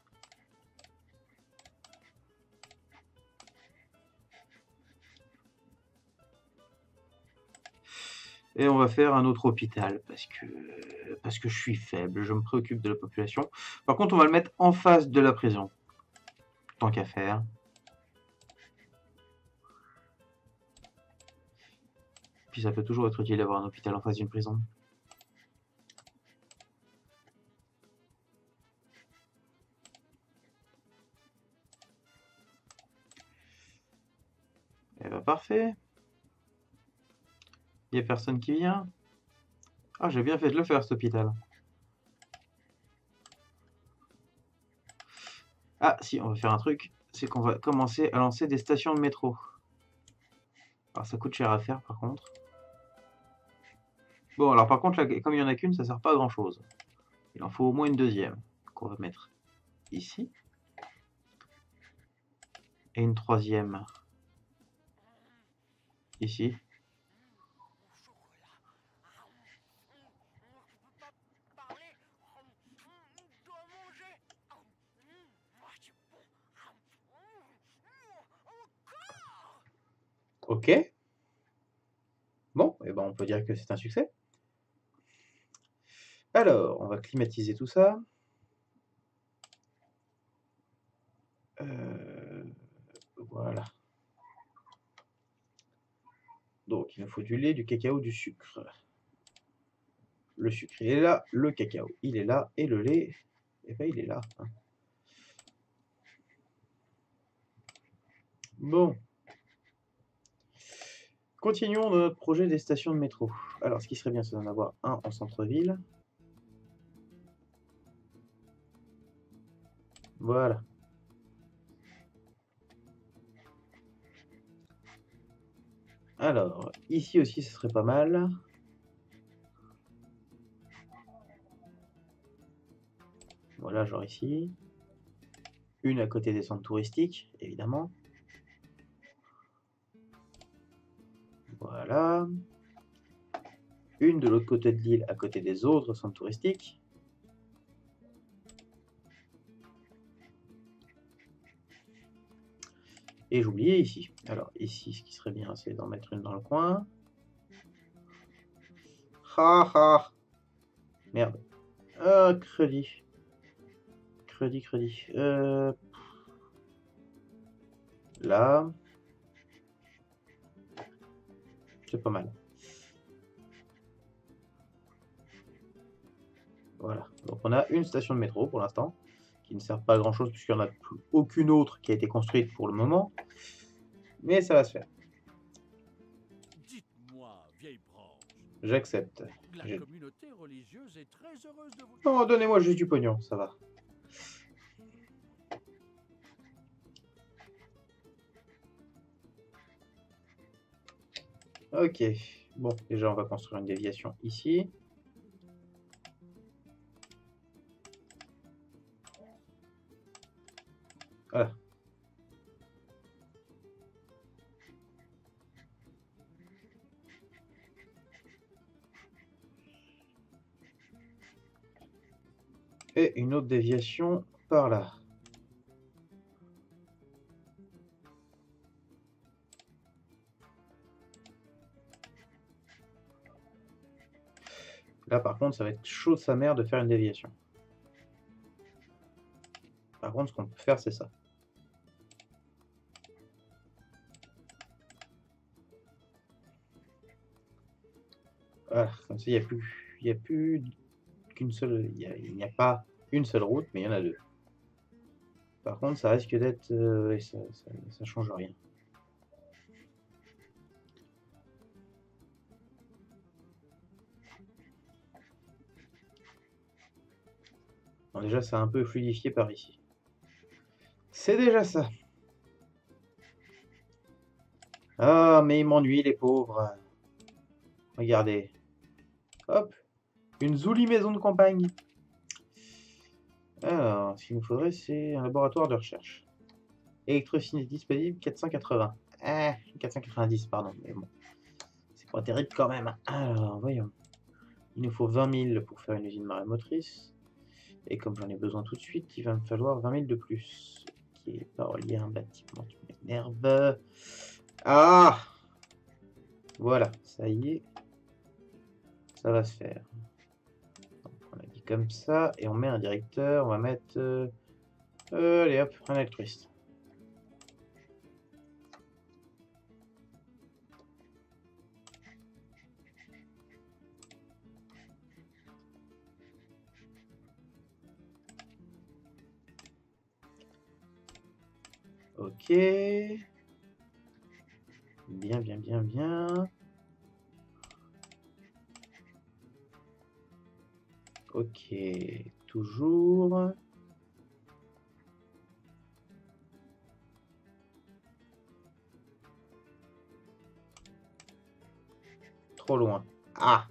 Et on va faire un autre hôpital parce que, parce que je suis faible, je me préoccupe de la population. Par contre, on va le mettre en face de la prison, tant qu'à faire. Puis ça peut toujours être utile d'avoir un hôpital en face d'une prison. Eh ben parfait. Il n'y a personne qui vient. Ah, j'ai bien fait de le faire, cet hôpital. Ah, si, on va faire un truc. C'est qu'on va commencer à lancer des stations de métro. Alors, ça coûte cher à faire, par contre. Bon, alors par contre, là, comme il n'y en a qu'une, ça sert pas à grand-chose. Il en faut au moins une deuxième, qu'on va mettre ici. Et une troisième ici. Ok. Bon, et ben on peut dire que c'est un succès. Alors, on va climatiser tout ça. Euh, voilà. Donc, il nous faut du lait, du cacao, du sucre. Le sucre, il est là. Le cacao, il est là. Et le lait, eh ben, il est là. Hein. Bon. Continuons notre projet des stations de métro. Alors, ce qui serait bien, c'est d'en avoir un en centre-ville. Voilà. Alors, ici aussi, ce serait pas mal. Voilà, genre ici. Une à côté des centres touristiques, évidemment. Voilà. Une de l'autre côté de l'île, à côté des autres centres touristiques. Et j'oubliais ici. Alors ici, ce qui serait bien, c'est d'en mettre une dans le coin. Ha ha. Merde. Ah, crédit. Crédit, crédit. Euh... Là. C'est pas mal. Voilà. Donc on a une station de métro pour l'instant, qui ne sert pas à grand chose puisqu'il n'y en a plus aucune autre qui a été construite pour le moment. Mais ça va se faire. Dites-moi, vieille branche. J'accepte. La communauté religieuse est très heureuse de vous. Non, donnez-moi juste du pognon, ça va. Ok. Bon, déjà on va construire une déviation ici. Voilà. Et une autre déviation par là. Là par contre ça va être chaud de sa mère de faire une déviation. Par contre ce qu'on peut faire c'est ça. Voilà, comme ça il n'y a plus, il y a plus qu'une seule, il n'y a, a pas une seule route, mais il y en a deux. Par contre, ça risque d'être, euh, ça, ça, ça change rien. Bon, déjà, c'est un peu fluidifié par ici. C'est déjà ça. Ah, mais ils m'ennuient, les pauvres. Regardez. Hop. Une jolie maison de campagne. Alors, ce qu'il nous faudrait, c'est un laboratoire de recherche. Électrocité disponible, quatre cent quatre-vingts. Ah, quatre cent quatre-vingt-dix, pardon. Mais bon, c'est pas terrible quand même. Alors, voyons. Il nous faut vingt mille pour faire une usine marémotrice. Et comme j'en ai besoin tout de suite, il va me falloir vingt mille de plus. Qui est pas relié à un bâtiment, tu m'énerves. Ah! Voilà, ça y est. Ça va se faire. On l'a dit comme ça, et on met un directeur, on va mettre... Euh, euh, allez hop, un altruiste. Ok. Bien, bien, bien, bien. Ok, toujours. Trop loin. Ah!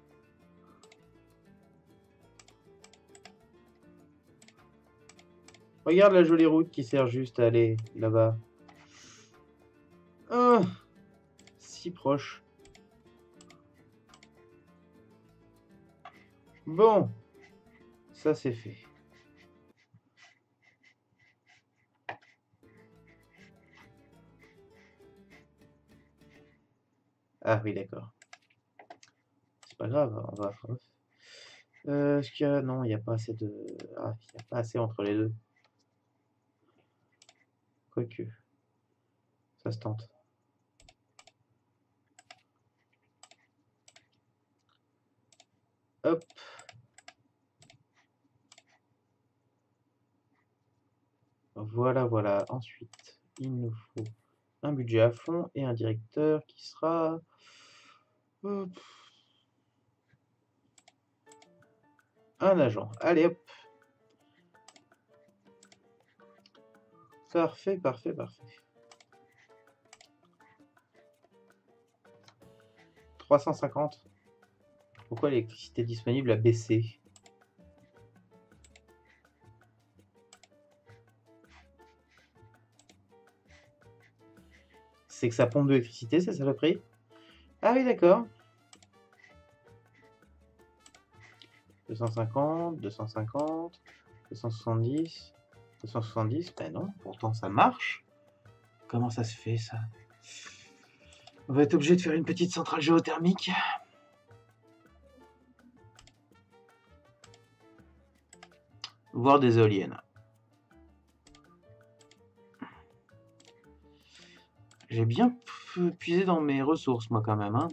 Regarde la jolie route qui sert juste à aller là-bas. Ah, si proche. Bon, ça c'est fait. Ah oui, d'accord. C'est pas grave, on va... Euh, est-ce qu'il y a... Non, il n'y a pas assez de... Ah, il n'y a pas assez entre les deux. Quoique. Ça se tente. Hop. Voilà, voilà. Ensuite, il nous faut un budget à fond et un directeur qui sera... Hop. Un agent. Allez, hop. Parfait, parfait, parfait. trois cent cinquante. Pourquoi l'électricité disponible a baissé? C'est que sa pompe d'électricité, c'est ça le prix? Ah oui, d'accord. deux cent cinquante, deux cent cinquante, deux cent soixante-dix, deux cent soixante-dix, ben non, pourtant ça marche. Comment ça se fait ça? On va être obligé de faire une petite centrale géothermique. Voire des éoliennes. J'ai bien puisé dans mes ressources, moi, quand même. Hein.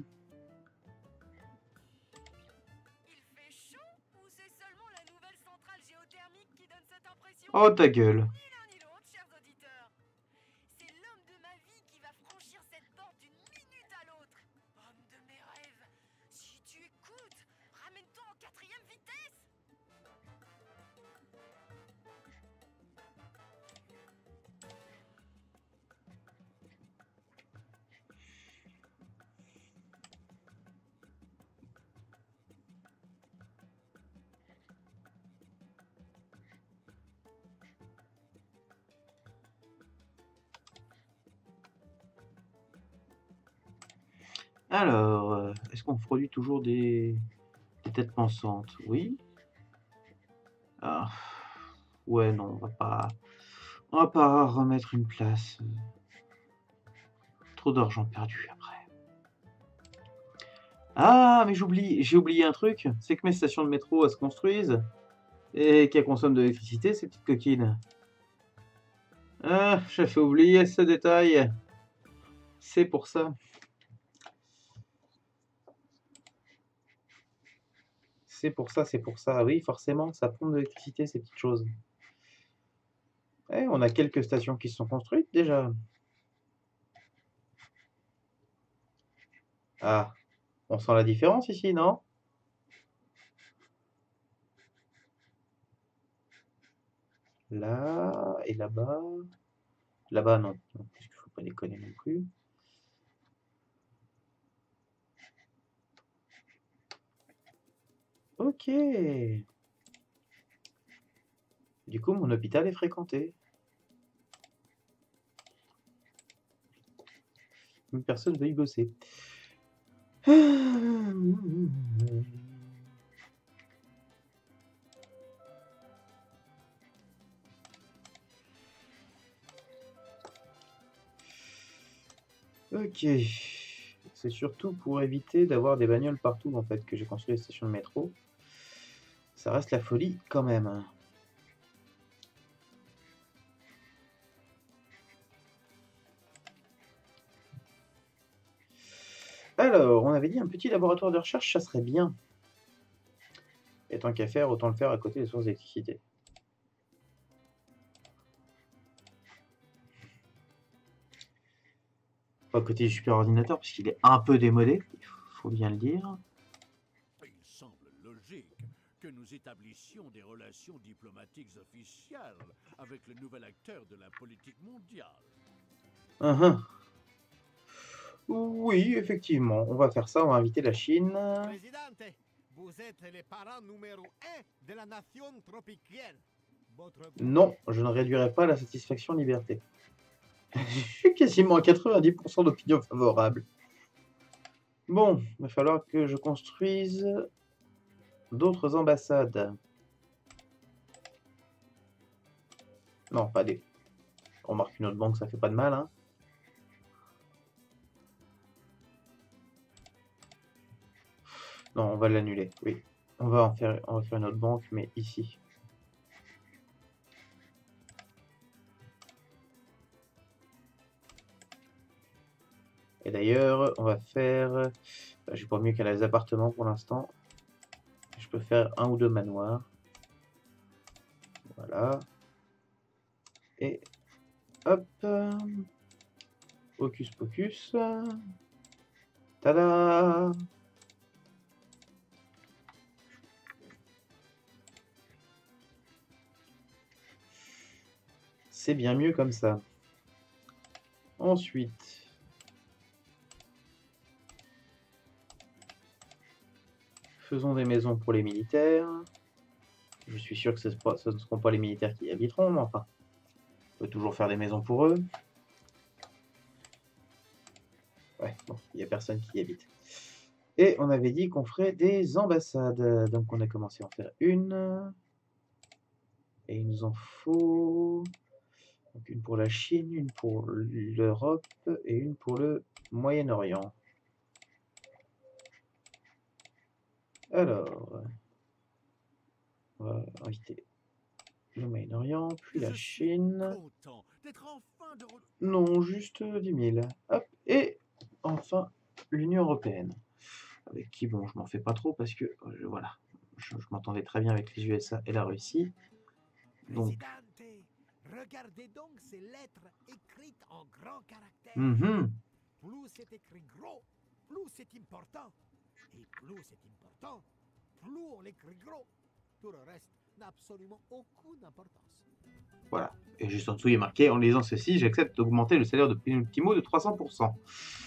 Il fait chaud ou c'est seulement la nouvelle centrale géothermique qui donne cette impression? Oh, ta gueule. Ni l'un ni l'autre, chers auditeurs. C'est l'homme de ma vie qui va franchir cette porte d'une minute à l'autre. Homme de mes rêves, si tu écoutes, ramène-toi en quatrième vitesse. Alors, est-ce qu'on produit toujours des, des têtes pensantes? Oui. Ah. Ouais, non, on va pas... On va pas remettre une place. Trop d'argent perdu après. Ah, mais j'oublie, j'ai oublié un truc. C'est que mes stations de métro, elles se construisent. Et qu'elles consomment de l'électricité, ces petites coquines. Ah, j'ai fait oublier ce détail. C'est pour ça. C'est pour ça, c'est pour ça. Oui, forcément, ça pompe de l'électricité, ces petites choses. Eh, on a quelques stations qui se sont construites déjà. Ah, on sent la différence ici, non? Là, et là-bas. Là-bas, non, non, parce qu'il faut pas déconner non plus. Ok. Du coup, mon hôpital est fréquenté. Une personne veut y bosser. Ok. C'est surtout pour éviter d'avoir des bagnoles partout en fait que j'ai construit les stations de métro. Ça reste la folie quand même. Alors, on avait dit un petit laboratoire de recherche, ça serait bien. Et tant qu'à faire, autant le faire à côté des sources d'électricité. Pas à côté du super ordinateur, parce qu'il est un peu démodé, il faut bien le dire. Il semble logique que nous établissions des relations diplomatiques officielles avec le nouvel acteur de la politique mondiale. Uh-huh. Oui, effectivement, on va faire ça, on va inviter la Chine. Présidente, vous êtes les parents numéro un de la nation tropicienne. Votre... Non, je ne réduirai pas la satisfaction liberté. Je suis quasiment à quatre-vingt-dix pour cent d'opinion favorable. Bon, il va falloir que je construise d'autres ambassades. Non, pas des... On marque une autre banque, ça fait pas de mal, hein. Non, on va l'annuler, oui. On va en faire, on va faire une autre banque, mais ici. Et d'ailleurs, on va faire... J'ai pas mieux qu'à les appartements pour l'instant. Je peux faire un ou deux manoirs. Voilà. Et hop. Hocus pocus. Tada! C'est bien mieux comme ça. Ensuite... Faisons des maisons pour les militaires. Je suis sûr que ce ne seront pas les militaires qui y habiteront, mais enfin, on peut toujours faire des maisons pour eux. Ouais, bon, il n'y a personne qui y habite. Et on avait dit qu'on ferait des ambassades. Donc on a commencé à en faire une. Et il nous en faut... Donc une pour la Chine, une pour l'Europe et une pour le Moyen-Orient. Alors, on va inviter le Moyen-Orient, puis la Chine. Enfin de... Non, juste dix mille. Hop, et enfin l'Union Européenne. Avec qui, bon, je m'en fais pas trop parce que, euh, voilà, je, je m'entendais très bien avec les U S A et la Russie. Donc, regardez donc ces lettres écrites en grands caractères. mm-hmm. Plus c'est écrit gros, plus c'est important. Et plus c'est important, plus on l'écrit gros. Tout le reste n'a absolument aucune importance. Voilà. Et juste en dessous, il est marqué, en lisant ceci, j'accepte d'augmenter le salaire de Penultimo de trois cents pour cent.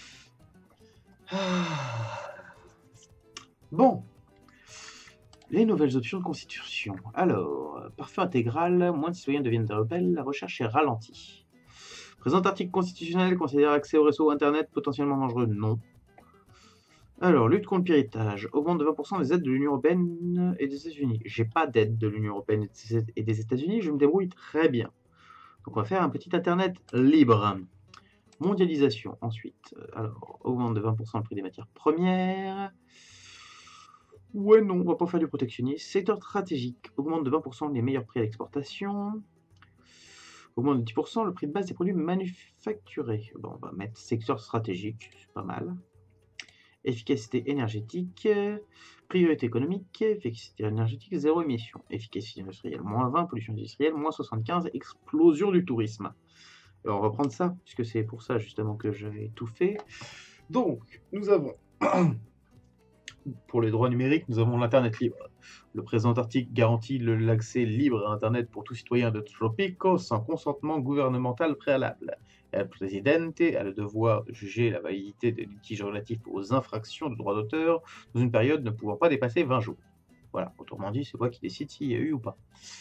Bon. Les nouvelles options de constitution. Alors, parfum intégral, moins de citoyens deviennent des rebelles, la recherche est ralentie. Présent article constitutionnel considère accès au réseau internet potentiellement dangereux? Non. Alors, lutte contre le piratage, augmente de vingt pour cent des aides de l'Union Européenne et des États-Unis. J'ai pas d'aide de l'Union Européenne et des États-Unis, je me débrouille très bien. Donc on va faire un petit internet libre. Mondialisation, ensuite. Alors, augmente de vingt pour cent le prix des matières premières. Ouais, non, on va pas faire du protectionnisme. Secteur stratégique, augmente de vingt pour cent les meilleurs prix à l'exportation. Augmente de dix pour cent le prix de base des produits manufacturés. Bon, on va mettre secteur stratégique, c'est pas mal. Efficacité énergétique, priorité économique, efficacité énergétique, zéro émission. Efficacité industrielle, moins vingt, pollution industrielle, moins soixante-quinze, explosion du tourisme. Alors on va prendre ça, puisque c'est pour ça justement que j'avais tout fait. Donc, nous avons, pour les droits numériques, nous avons l'Internet libre. Le présent article garantit l'accès libre à Internet pour tout citoyen de Tropico sans consentement gouvernemental préalable. El Presidente a le devoir de juger la validité des litiges relatifs aux infractions de droit d'auteur dans une période ne pouvant pas dépasser vingt jours. Voilà, autrement dit, c'est moi qui décide s'il y a eu ou pas.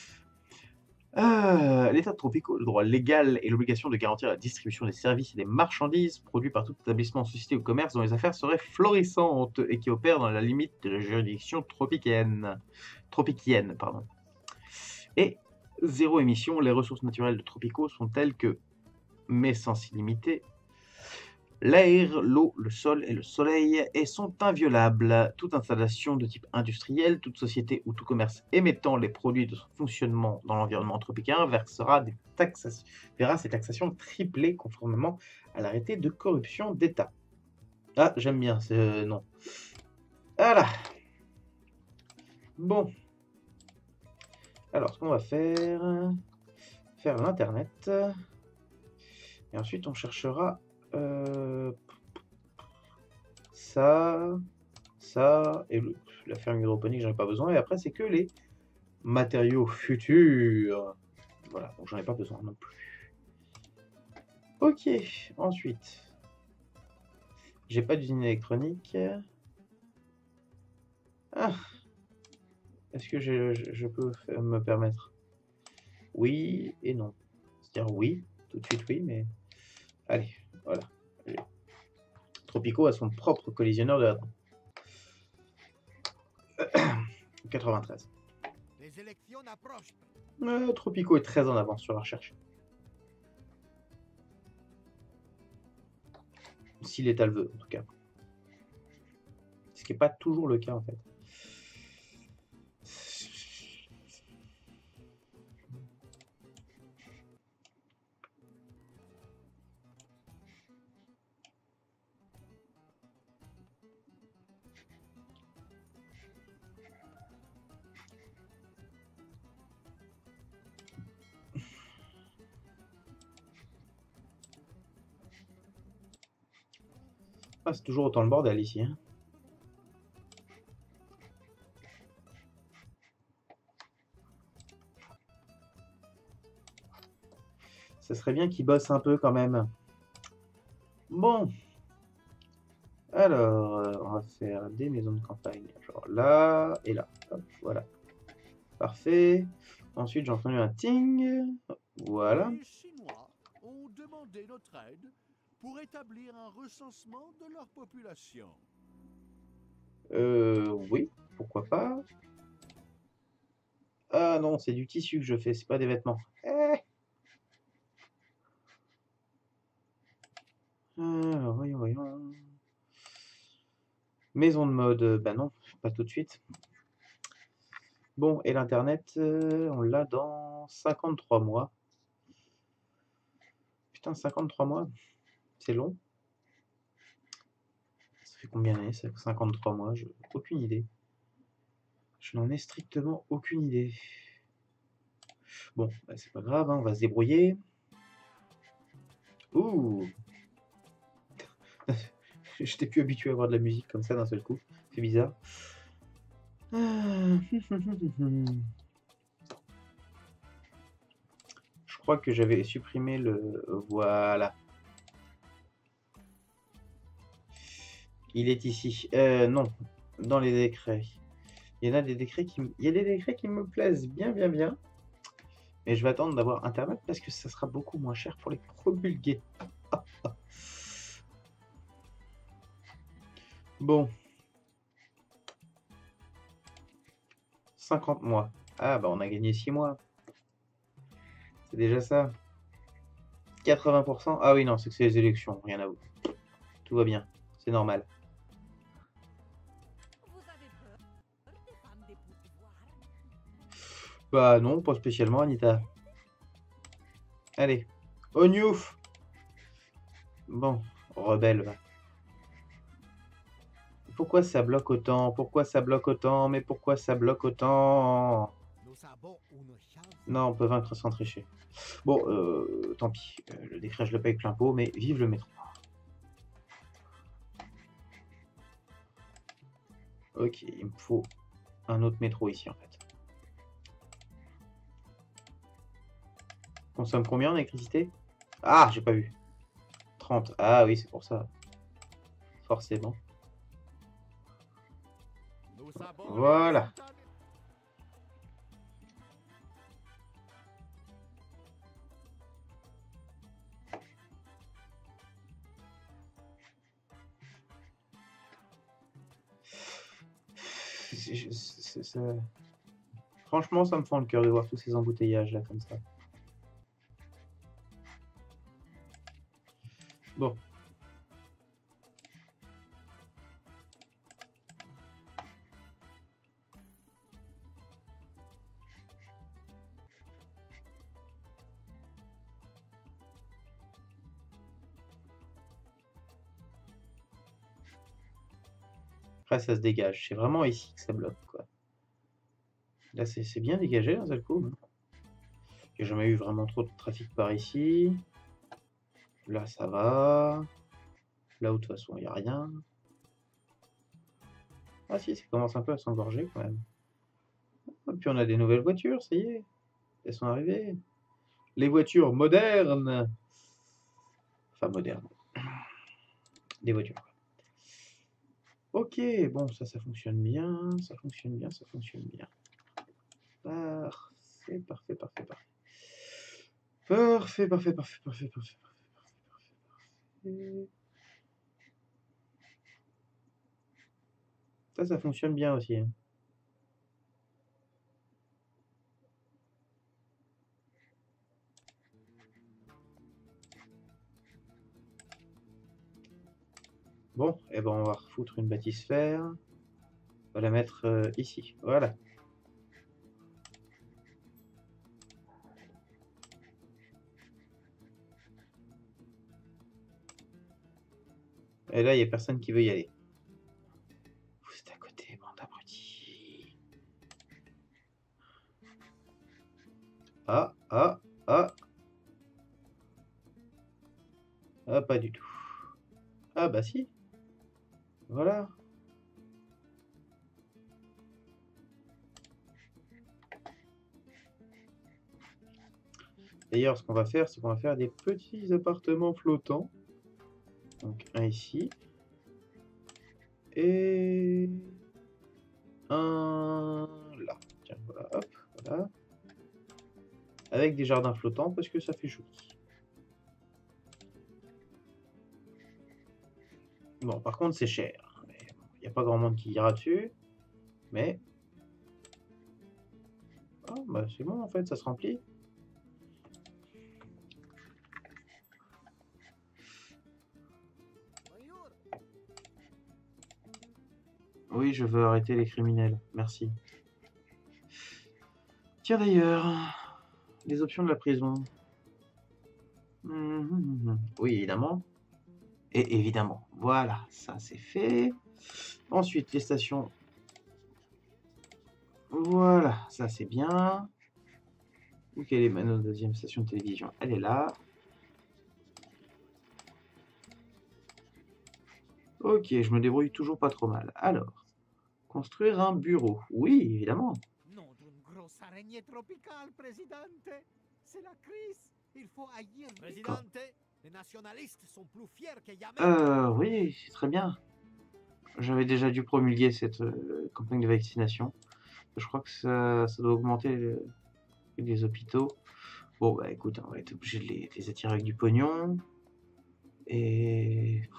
Euh, L'État de Tropico, le droit légal et l'obligation de garantir la distribution des services et des marchandises produits par tout établissement, société ou commerce dont les affaires seraient florissantes et qui opèrent dans la limite de la juridiction tropicienne. Tropicienne, pardon. Et zéro émission, les ressources naturelles de Tropico sont telles que, mais sans s'illimiter, L'air, l'eau, le sol et le soleil et sont inviolables. Toute installation de type industriel, toute société ou tout commerce émettant les produits de son fonctionnement dans l'environnement tropicien versera des taxations, verra ses taxations triplées conformément à l'arrêté de corruption d'État. Ah, j'aime bien ce nom. Voilà. Bon. Alors, ce qu'on va faire, faire l'internet. Et ensuite, on cherchera euh, ça, ça, et le, la ferme hydroponique, j'en ai pas besoin. Et après, c'est que les matériaux futurs. Voilà, donc j'en ai pas besoin non plus. Ok, ensuite, j'ai pas d'usine électronique. Ah, est-ce que je, je, je peux me permettre? Oui et non. C'est-à-dire oui, tout de suite oui, mais allez, voilà. Allez. Tropico a son propre collisionneur de hadrons. quatre-vingt-treize. Les élections approchent. Euh, Tropico est très en avance sur la recherche. Si l'État le veut, en tout cas. Ce qui n'est pas toujours le cas, en fait. Ah, c'est toujours autant le bordel ici. Hein. Ça serait bien qu'ils bossent un peu quand même. Bon. Alors, on va faire des maisons de campagne. Genre là et là. Hop, voilà. Parfait. Ensuite, j'ai entendu un ting. Voilà. Les Chinois ont demandé notre aide pour établir un recensement de leur population. Euh, oui, pourquoi pas. Ah non, c'est du tissu que je fais, c'est pas des vêtements. Eh. Alors, voyons, voyons. Maison de mode, bah non, pas tout de suite. Bon, et l'internet, euh, on l'a dans cinquante-trois mois. Putain, cinquante-trois mois, c'est long. Ça fait combien d'années, ça? cinquante-trois mois, je... aucune idée. Je n'en ai strictement aucune idée. Bon, bah, c'est pas grave, hein, on va se débrouiller. Ouh. J'étais plus habitué à avoir de la musique comme ça d'un seul coup. C'est bizarre. Je crois que j'avais supprimé le... Voilà. Il est ici. Euh, non, dans les décrets. Il y en a des décrets qui, m... Il y a des décrets qui me plaisent bien, bien, bien. Mais je vais attendre d'avoir Internet parce que ça sera beaucoup moins cher pour les promulguer. Bon. cinquante mois. Ah bah on a gagné six mois. C'est déjà ça. quatre-vingts pour cent. Ah oui, non, c'est que c'est les élections. Rien à vous. Tout va bien. C'est normal. Vous avez peur des femmes des pouvoirs? Bah non, pas spécialement, Anita. Allez. Ognouf. Bon, rebelle, va. Pourquoi ça bloque autant? Pourquoi ça bloque autant? Mais pourquoi ça bloque autant? Nous avons une chance. Non, on peut vaincre sans tricher. Bon, euh, tant pis. Euh, le décret, je le paye plein pot, mais vive le métro. Ok, il me faut un autre métro ici, en fait. Consomme combien en électricité? Ah, j'ai pas vu. trente. Ah oui, c'est pour ça. Forcément. Nous savons Voilà. les résultats des- C'est- c'est- c'est- Franchement, ça me fend le cœur de voir tous ces embouteillages là comme ça. Bon. Après, ça se dégage. C'est vraiment ici que ça bloque, quoi. Là, c'est bien dégagé, d'un seul coup. J'ai jamais eu vraiment trop de trafic par ici. Là, ça va. Là où, de toute façon, il n'y a rien. Ah si, ça commence un peu à s'engorger, quand même. Et puis, on a des nouvelles voitures, ça y est. Elles sont arrivées. Les voitures modernes. Enfin, modernes. Des voitures. Ok, bon, ça, ça fonctionne bien. Ça fonctionne bien, ça fonctionne bien. Parfait, parfait, parfait, parfait. Parfait, parfait, parfait, parfait, parfait, parfait. Ça, ça fonctionne bien aussi. Hein. Bon, et eh ben on va refoutre une bâtisphère. On va la mettre euh, ici. Voilà. Et là, il n'y a personne qui veut y aller. Vous êtes à côté, bande d'abrutis. Ah, ah, ah. Ah, pas du tout. Ah, bah si. Voilà. D'ailleurs, ce qu'on va faire, c'est qu'on va faire des petits appartements flottants. Donc, un ici. Et un là. Tiens, voilà, hop, voilà. Avec des jardins flottants parce que ça fait joli. Bon, par contre, c'est cher. Il n'y a pas grand monde qui ira dessus. Mais... Oh, bah c'est bon, en fait, ça se remplit. Oui, je veux arrêter les criminels. Merci. Tiens d'ailleurs, les options de la prison. Mmh, oui, évidemment. Et évidemment. Voilà, ça c'est fait. Ensuite, les stations. Voilà, ça c'est bien. Où quelle est ma deuxième station de télévision? Elle est là. Ok, je me débrouille toujours pas trop mal. Alors, construire un bureau. Oui, évidemment. Non d'une grosse araignée tropicale, Présidente. C'est la crise. Il faut agir. Présidente, les nationalistes sont plus fiers que jamais. Euh, oui, c'est très bien. J'avais déjà dû promulguer cette euh, campagne de vaccination. Je crois que ça, ça doit augmenter euh, les hôpitaux. Bon, bah écoute, on va être obligé de les, de les attirer avec du pognon. Et...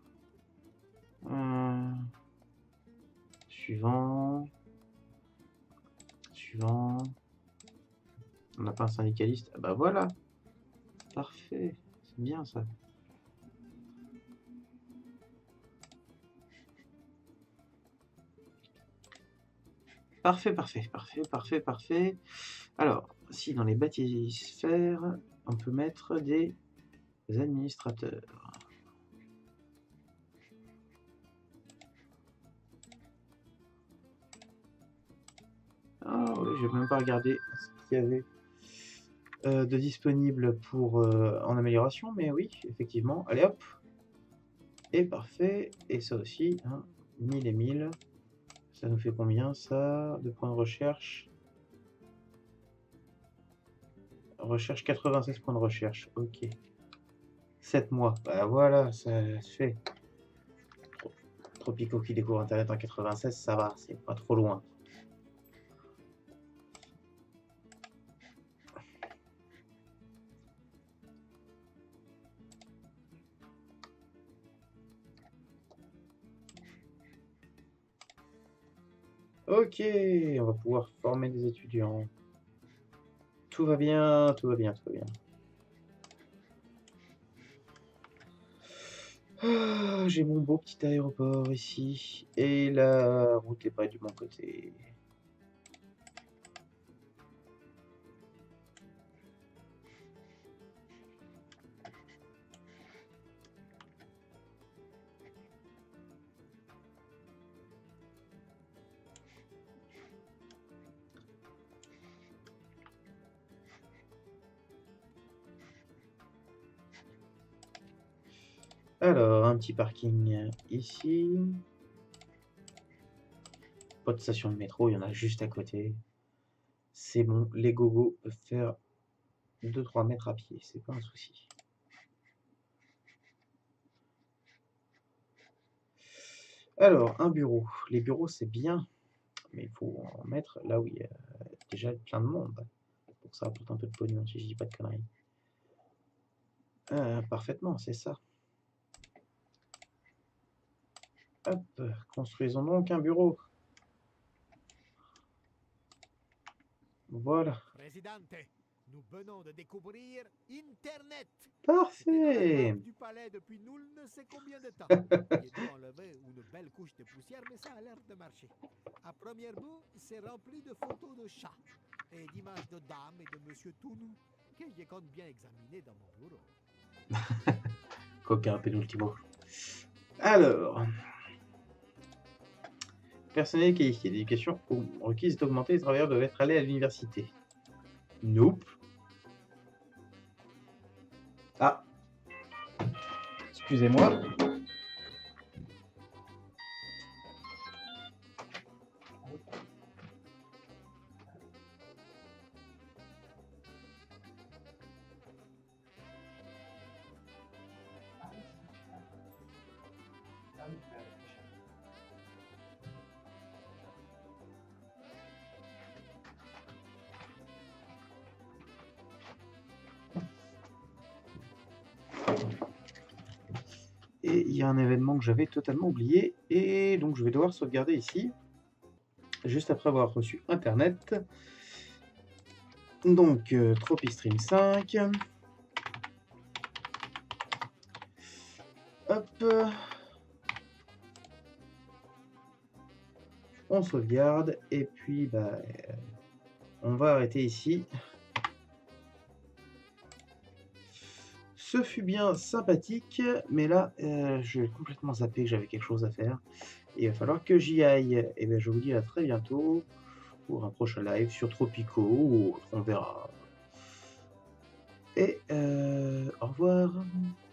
Euh... Suivant... Suivant... On n'a pas un syndicaliste. Ah bah voilà. Parfait. C'est bien ça. Parfait, parfait, parfait, parfait, parfait. Alors, si dans les bâtisphères, on peut mettre des administrateurs. Ah oui, j'ai même pas regardé ce qu'il y avait euh, de disponible pour euh, en amélioration, mais oui, effectivement. Allez hop. Et parfait. Et ça aussi, hein, mille et mille. Ça nous fait combien ça de points de recherche? Recherche quatre-vingt-seize points de recherche. Ok. sept mois. Bah voilà, ça se fait. Tropico qui découvre Internet en quatre-vingt-seize, ça va, c'est pas trop loin. Ok, on va pouvoir former des étudiants. Tout va bien, tout va bien, tout va bien. Ah, j'ai mon beau petit aéroport ici. Et la route est pas du bon côté. Alors, un petit parking ici. Pas de station de métro, il y en a juste à côté. C'est bon, les gogos peuvent faire deux trois mètres à pied, c'est pas un souci. Alors, un bureau. Les bureaux, c'est bien, mais il faut en mettre là où il y a déjà plein de monde. Pour que ça rapporte un peu de pognon, si je dis pas de conneries. Euh, parfaitement, c'est ça. Hop, construisons donc un bureau. Voilà. Présidente, nous venons de découvrir Internet. C'était Parfait. dans la cave du palais depuis nul ne sait combien de temps. J'ai dû enlever une belle couche de poussière, mais ça a l'air de marcher. À première vue, c'est rempli de photos de chats et d'images de dames et de monsieur tout nu que je compte bien examiner dans mon bureau. Coquin penultimo. Alors, personnel qualifié d'éducation requise d'augmenter, les travailleurs doivent être allés à l'université. Nope. Ah. Excusez-moi. Et il y a un événement que j'avais totalement oublié, et donc je vais devoir sauvegarder ici, juste après avoir reçu Internet. Donc, euh, TropiStream cinq. Hop. On sauvegarde, et puis bah, euh, on va arrêter ici. Ce fut bien sympathique, mais là, euh, je vais complètement zapper que j'avais quelque chose à faire. Et il va falloir que j'y aille. Et bien, je vous dis à très bientôt pour un prochain live sur Tropico ou autre, on verra. Et euh, au revoir.